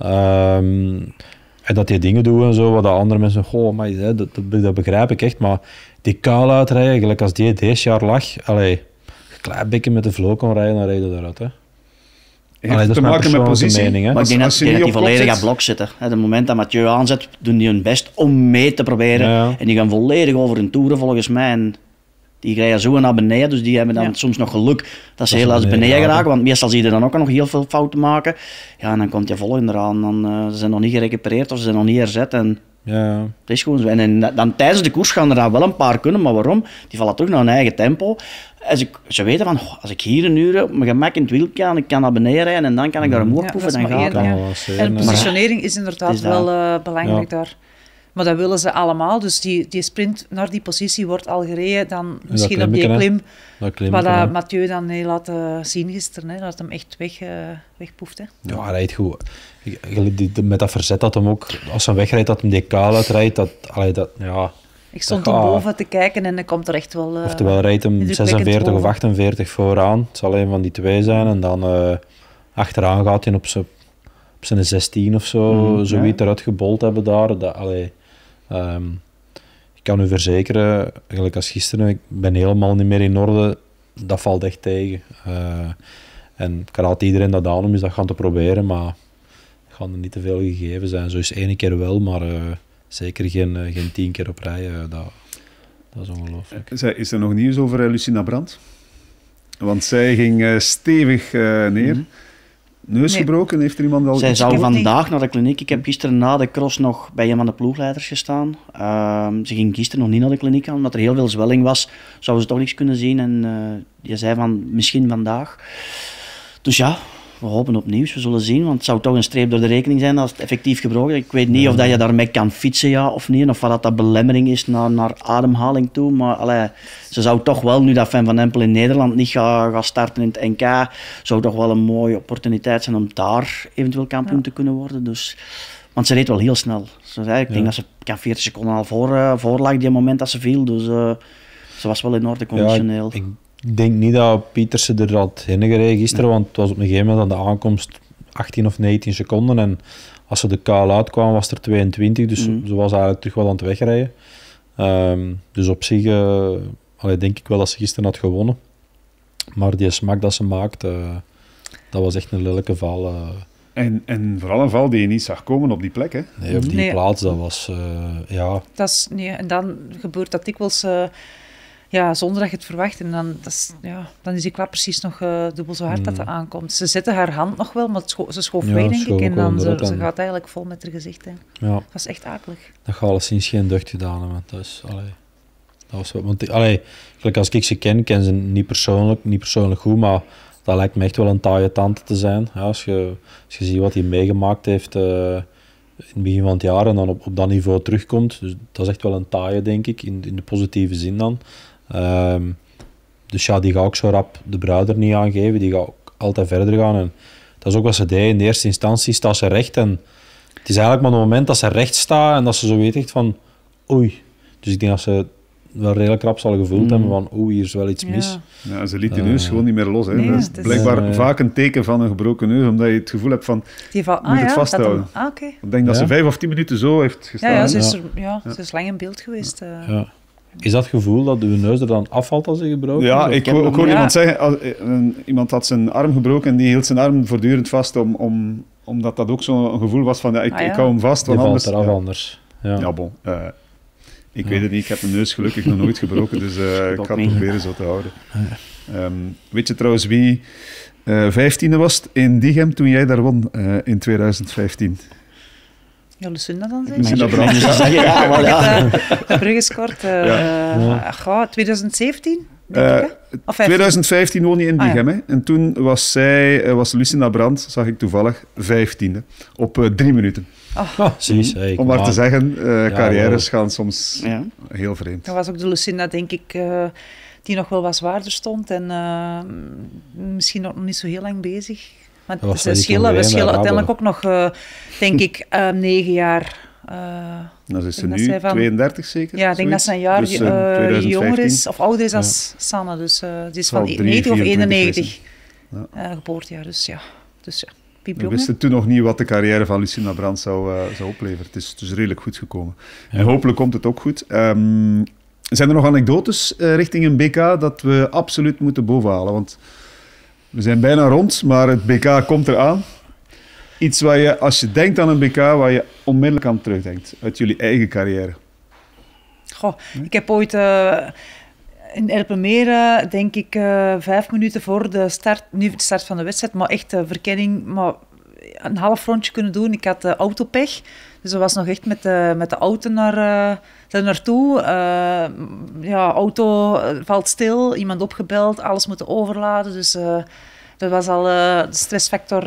En dat die dingen doen en zo, wat de andere mensen, dat begrijp ik echt. Maar die kuil uitrijden, gelijk als die deze jaar lag, een klein beetje met de vloer kon rijden, dan rijden daaruit. Hè. Dat is te maken met positie. Mening, hè. Maar ik denk dat die volledig aan blok zitten. Op het moment dat Mathieu aanzet, doen die hun best om mee te proberen. Ja. En die gaan volledig over hun toeren volgens mij. En die rijden zo naar beneden, dus die hebben dan soms nog geluk dat ze heel uit beneden geraken. Want meestal zie je dan ook nog heel veel fouten maken. Ja, en dan komt je volgende eraan. Dan, ze zijn nog niet gerecupereerd of ze zijn nog niet herzet. En dat is gewoon zo. En dan tijdens de koers gaan er dan wel een paar kunnen, maar waarom? Die vallen toch naar hun eigen tempo. Ze weten van, als ik hier een uur op mijn gemak in het wiel kan, ik kan naar beneden rijden en dan kan ik daar omhoog poefen. Dan gaat het. En positionering is inderdaad wel belangrijk daar. Maar dat willen ze allemaal. Dus die sprint naar die positie wordt al gereden. Dan misschien op die klim. Wat Mathieu dan heeft laten zien gisteren. Dat hem echt wegpoeft. Ja, hij rijdt goed. Met dat verzet dat hem ook, als hij wegrijdt, dat hem die kuil uitrijdt. Ik stond er boven te kijken en dan komt er echt wel... Oftewel rijdt hem 46 of 48 vooraan. Het zal een van die twee zijn. En dan achteraan gaat hij op zijn 16 of zo. Zoiets eruit gebold hebben daar. Ik kan u verzekeren, eigenlijk als gisteren, ik ben helemaal niet meer in orde. Dat valt echt tegen. En ik raad iedereen dat aan om eens dat gaan te proberen, maar het gaan er niet te veel gegeven zijn. Zo is 1 keer wel, maar zeker geen 10 keer op rij. Dat is ongelooflijk. Is er nog nieuws over Lucinda Brandt? Want zij ging stevig neer. Neus gebroken, heeft er iemand al... Zij zou vandaag naar de kliniek. Ik heb gisteren na de cross nog bij een van de ploegleiders gestaan. Ze ging gisteren nog niet naar de kliniek aan, omdat er heel veel zwelling was. Zouden ze toch niks kunnen zien en je zei van misschien vandaag. Dus ja, we hopen op nieuws. We zullen zien, want het zou toch een streep door de rekening zijn als het effectief gebroken is. Ik weet niet of dat je daarmee kan fietsen, ja of niet. Of wat dat belemmering is naar ademhaling toe. Maar ze zou toch wel, nu dat Fem van Empel in Nederland niet gaat starten in het NK, zou toch wel een mooie opportuniteit zijn om daar eventueel kampioen te kunnen worden. Dus, want ze reed wel heel snel. Ik denk dat ze 40 seconden al voor lag die moment dat ze viel. Dus ze was wel in orde conditioneel. Ja, ik denk niet dat Pietersen er had heen gereden gisteren, want het was op een gegeven moment aan de aankomst 18 of 19 seconden. En als ze de kuil uitkwam, was er 22, dus ze was eigenlijk terug wel aan het wegrijden. Dus op zich denk ik wel dat ze gisteren had gewonnen. Maar die smak dat ze maakt, dat was echt een lelijke val. En vooral een val die je niet zag komen op die plek, hè? Nee, op die plaats, dat was... En dan gebeurt dat dikwijls... zonder dat je het verwacht. En dan is die klap precies nog dubbel zo hard dat er aankomt. Ze zette haar hand nog wel, maar ze schoof weg, denk ik. En dan ze gaat eigenlijk vol met haar gezicht. Hè. Ja. Dat is echt akelig. Dat gaat alleszins geen deugd gedaan hebben. Dat is, dat was, want, gelijk als ik ze ken ze niet persoonlijk goed, maar dat lijkt me echt wel een taaie tante te zijn. Ja, als je ziet wat hij meegemaakt heeft in het begin van het jaar en dan op dat niveau terugkomt. Dus dat is echt wel een taaie, denk ik, in de positieve zin dan. Dus ja, die gaat ook zo rap de bruid er niet aangeven. Die gaat ook altijd verder gaan. En dat is ook wat ze deed. In de eerste instantie staat ze recht. En het is eigenlijk maar het moment dat ze recht staat en dat ze zo weet echt van oei. Dus ik denk dat ze wel redelijk rap zal gevoeld hebben van hier is wel iets mis. Ja, ze liet die neus gewoon niet meer los. Hè. Nee, dat is blijkbaar vaak een teken van een gebroken neus, omdat je het gevoel hebt van moet het vasthouden. Ik denk dat ze 5 of 10 minuten zo heeft gestaan. Ze is lang in beeld geweest. Is dat gevoel dat uw neus er dan afvalt als ze gebroken is? Ja, ik hoor iemand zeggen, iemand had zijn arm gebroken en die hield zijn arm voortdurend vast, omdat dat ook zo'n gevoel was van ik hou hem vast. Die valt eraf anders. Ja, bon. Ik weet het niet, ik heb mijn neus gelukkig nog nooit gebroken, dus ik ga het proberen zo te houden. Weet je trouwens wie 15e was in Diegem toen jij daar won in 2015? Ja, Lucinda dan zeker? Lucinda Brandt. Ja, maar ja. De brug gescoord. 2017, denk ik. Of 2015 woon je in Diegem. ja. Hè? En toen was Lucinda Brandt, zag ik toevallig, 15e. Op 3 minuten. Om maar te zeggen, carrières gaan soms heel vreemd. Dat was ook de Lucinda, denk ik, die nog wel wat zwaarder stond. En misschien nog niet zo heel lang bezig. Maar we schillen uiteindelijk ook nog, denk ik, 9 jaar. Dat is ze nu 32 zeker? Ja, ik denk dat ze een jaar jonger is of ouder is als Sanne. Dus die is van 90 of 91 geboortejaar. Dus ja. We wisten toen nog niet wat de carrière van Lucinda Brandt zou opleveren. Het is dus redelijk goed gekomen. En hopelijk komt het ook goed. Zijn er nog anekdotes richting een BK dat we absoluut moeten bovenhalen? Want we zijn bijna rond, maar het BK komt eraan. Iets waar je, als je denkt aan een BK, waar je onmiddellijk aan terugdenkt. Uit jullie eigen carrière. Goh, ik heb ooit in Erpenmeren, denk ik, 5 minuten voor de start, nu de start van de wedstrijd, maar echt verkenning, maar een half rondje kunnen doen. Ik had autopech, dus dat was nog echt met de auto naartoe. Auto valt stil, iemand opgebeld, alles moeten overladen. Dus dat was al de stressfactor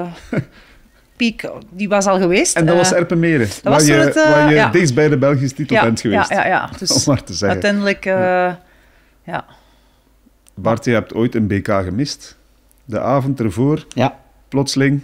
piek, die was al geweest. En dat was Erpenmeren, waar je dichtst bij de Belgische titel bent geweest. Ja. Dus om maar te zeggen. uiteindelijk, ja. Bart, je hebt ooit een BK gemist. De avond ervoor, plotseling.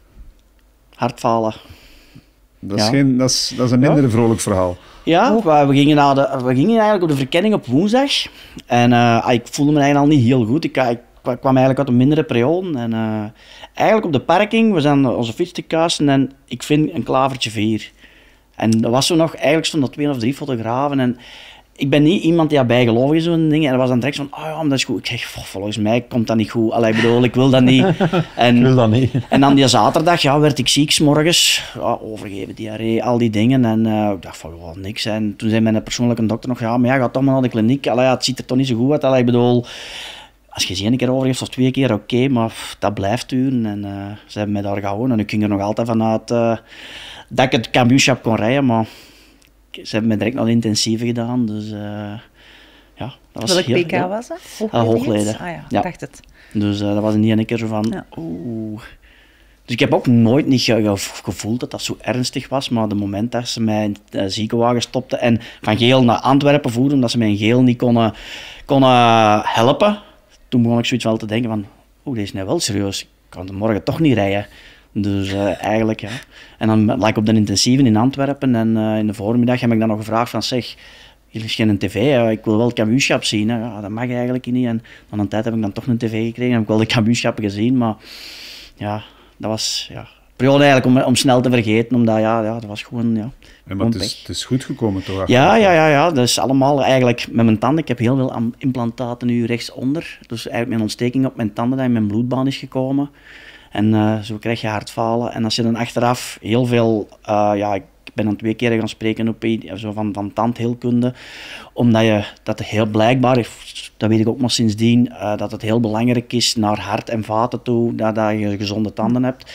Hartfalen. Dat is een minder vrolijk verhaal. Ja, we gingen eigenlijk op de verkenning op woensdag. En ik voelde me eigenlijk al niet heel goed. Ik kwam eigenlijk uit een mindere periode. En eigenlijk op de parking, we zijn onze fiets te kuisen en ik vind een klavertje 4. En dat was zo nog, eigenlijk stonden er 2 of 3 fotografen. En ik ben niet iemand die bijgelovig is zo'n ding. En dat was dan direct van, maar dat is goed. Ik zeg, volgens mij komt dat niet goed. Allee, ik wil dat niet. En, ik wil dat niet. En dan die zaterdag werd ik ziek 's morgens. Overgeven, diarree, al die dingen. En ik dacht van, niks. En toen zei mijn persoonlijke dokter nog, maar ga toch maar naar de kliniek. Allee, het ziet er toch niet zo goed uit. Allee, als je ze 1 keer overgeeft of 2 keer, oké, maar dat blijft duren. En ze hebben mij daar gehouden. En ik ging er nog altijd vanuit dat ik het kampioenschap kon rijden, maar ze hebben mij direct nog intensieve gedaan. Dus dat was welk heel... PK was dat? Hoogleden. Ik dacht het. Dus dat was niet een keer zo van... Dus ik heb ook nooit niet gevoeld dat dat zo ernstig was, maar de moment dat ze mij in de ziekenwagen stopten en van Geel naar Antwerpen voerden, omdat ze mij in Geel niet konden helpen, toen begon ik zoiets wel te denken van, deze is nou wel serieus, ik kan morgen toch niet rijden. Dus eigenlijk, ja. En dan lag ik op de intensieve in Antwerpen en in de voormiddag heb ik dan nog gevraagd van, zeg, hier is geen tv, ik wil wel het kampioenschap zien. Hè. Ja, dat mag eigenlijk niet. En dan een tijd heb ik dan toch een tv gekregen, heb ik wel de kampioenschappen gezien, maar ja, dat was periode eigenlijk om snel te vergeten, omdat dat was gewoon, maar het is goed gekomen toch? Ja, dat is allemaal eigenlijk met mijn tanden. Ik heb heel veel implantaten nu rechtsonder, dus eigenlijk mijn ontsteking op mijn tanden dat in mijn bloedbaan is gekomen. En zo krijg je hartfalen. En als je dan achteraf heel veel... ik ben dan 2 keer gaan spreken op zo van tandheelkunde. Omdat dat heel blijkbaar is, dat weet ik ook maar sindsdien, dat het heel belangrijk is naar hart en vaten toe, dat je gezonde tanden hebt.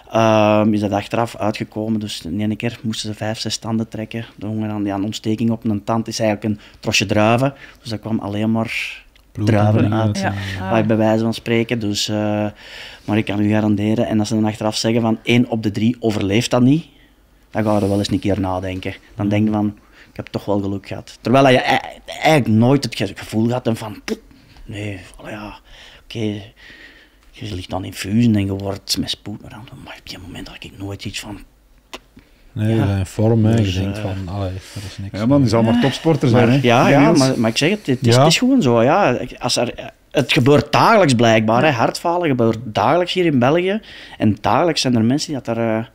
Is dat achteraf uitgekomen. Dus de ene keer moesten ze 5-6 tanden trekken. Dan een ontsteking op een tand is eigenlijk een trosje druiven. Dus dat kwam alleen maar... druiven uit, bij wijze van spreken. Dus, maar ik kan u garanderen, en als ze dan achteraf zeggen van 1 op de 3 overleeft dat niet, dan ga je er wel eens een keer nadenken. Dan denk je van, ik heb toch wel geluk gehad. Terwijl je eigenlijk nooit het gevoel had van, nee, oké, je ligt dan in fusen en je wordt met spoed, maar op die moment had ik nooit iets van... Nee, in vorm, dus, je denkt van, er is niks. Ja man, die zal maar topsporter zijn. Maar ik zeg het is gewoon zo. Ja. Het gebeurt dagelijks blijkbaar, hartfalen gebeurt dagelijks hier in België. En dagelijks zijn er mensen die dat er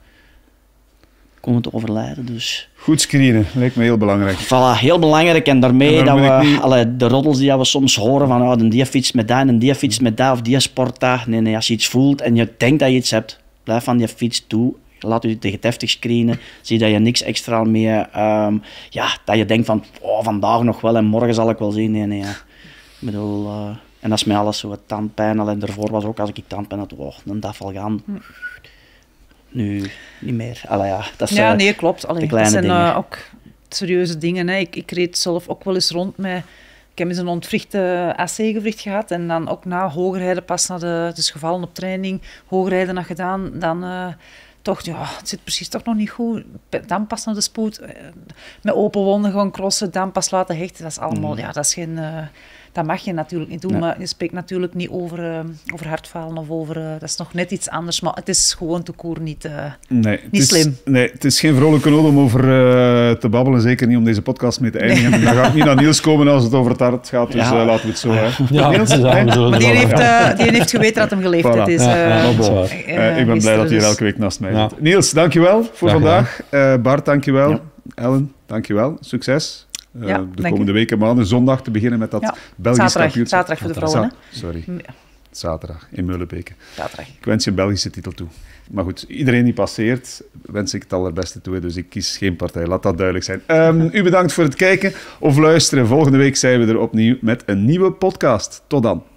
komen te overlijden. Dus. Goed screenen, lijkt me heel belangrijk. Voilà, heel belangrijk. En daarmee dat we, de roddels die we soms horen van die fiets met dat en die fiets met dat of die sport dat. Nee, als je iets voelt en je denkt dat je iets hebt, blijf van die fiets toe. Laat je tegen deftig screenen, zie dat je niks extra meer, dat je denkt van, vandaag nog wel en morgen zal ik wel zien. Nee. Ik bedoel, En dat is mij alles zo wat tandpijn. Alleen daarvoor was ook, als ik tandpijn had, een dag al gaan. Nu niet meer. Allee, ja, dat is, nee, klopt. Allee, de kleine dat zijn dingen. ook serieuze dingen. Hè. Ik reed zelf ook wel eens rond met... Ik heb eens een ontwrichte AC-gewricht gehad en dan ook na hoogrijden, pas naar dus gevallen op training, hoogrijden nog gedaan, dan toch, ja, het zit precies toch nog niet goed. Dan pas naar de spoed, met open wonden gaan crossen, dan pas laten hechten. Dat is allemaal, ja, dat is geen... Dat mag je natuurlijk niet doen, Nee. maar je spreekt natuurlijk niet over hartfalen of over... dat is nog net iets anders, maar het is gewoon te koer niet slim. Nee, het is geen vrolijke nood om over te babbelen, zeker niet om deze podcast mee te eindigen. Nee. Dan gaat het niet naar Niels komen als het over het hart gaat, dus laten we het zo. Hè. Ja, Niels? Maar die heeft geweten dat hem geleefd Voilà. is. Ik ben blij dat hij hier elke week naast mij zit. Niels, dankjewel voor vandaag. Bart, dankjewel. Ja. Ellen, dankjewel. Succes. De komende weken, maanden, zondag te beginnen met dat Belgisch kampioenschap. Zaterdag voor de vrouwen. Sorry. Zaterdag in Meulenbeke. Zaterdag. Ik wens je een Belgische titel toe. Maar goed, iedereen die passeert, wens ik het allerbeste toe. Dus ik kies geen partij, laat dat duidelijk zijn. U bedankt voor het kijken of luisteren. Volgende week zijn we er opnieuw met een nieuwe podcast. Tot dan.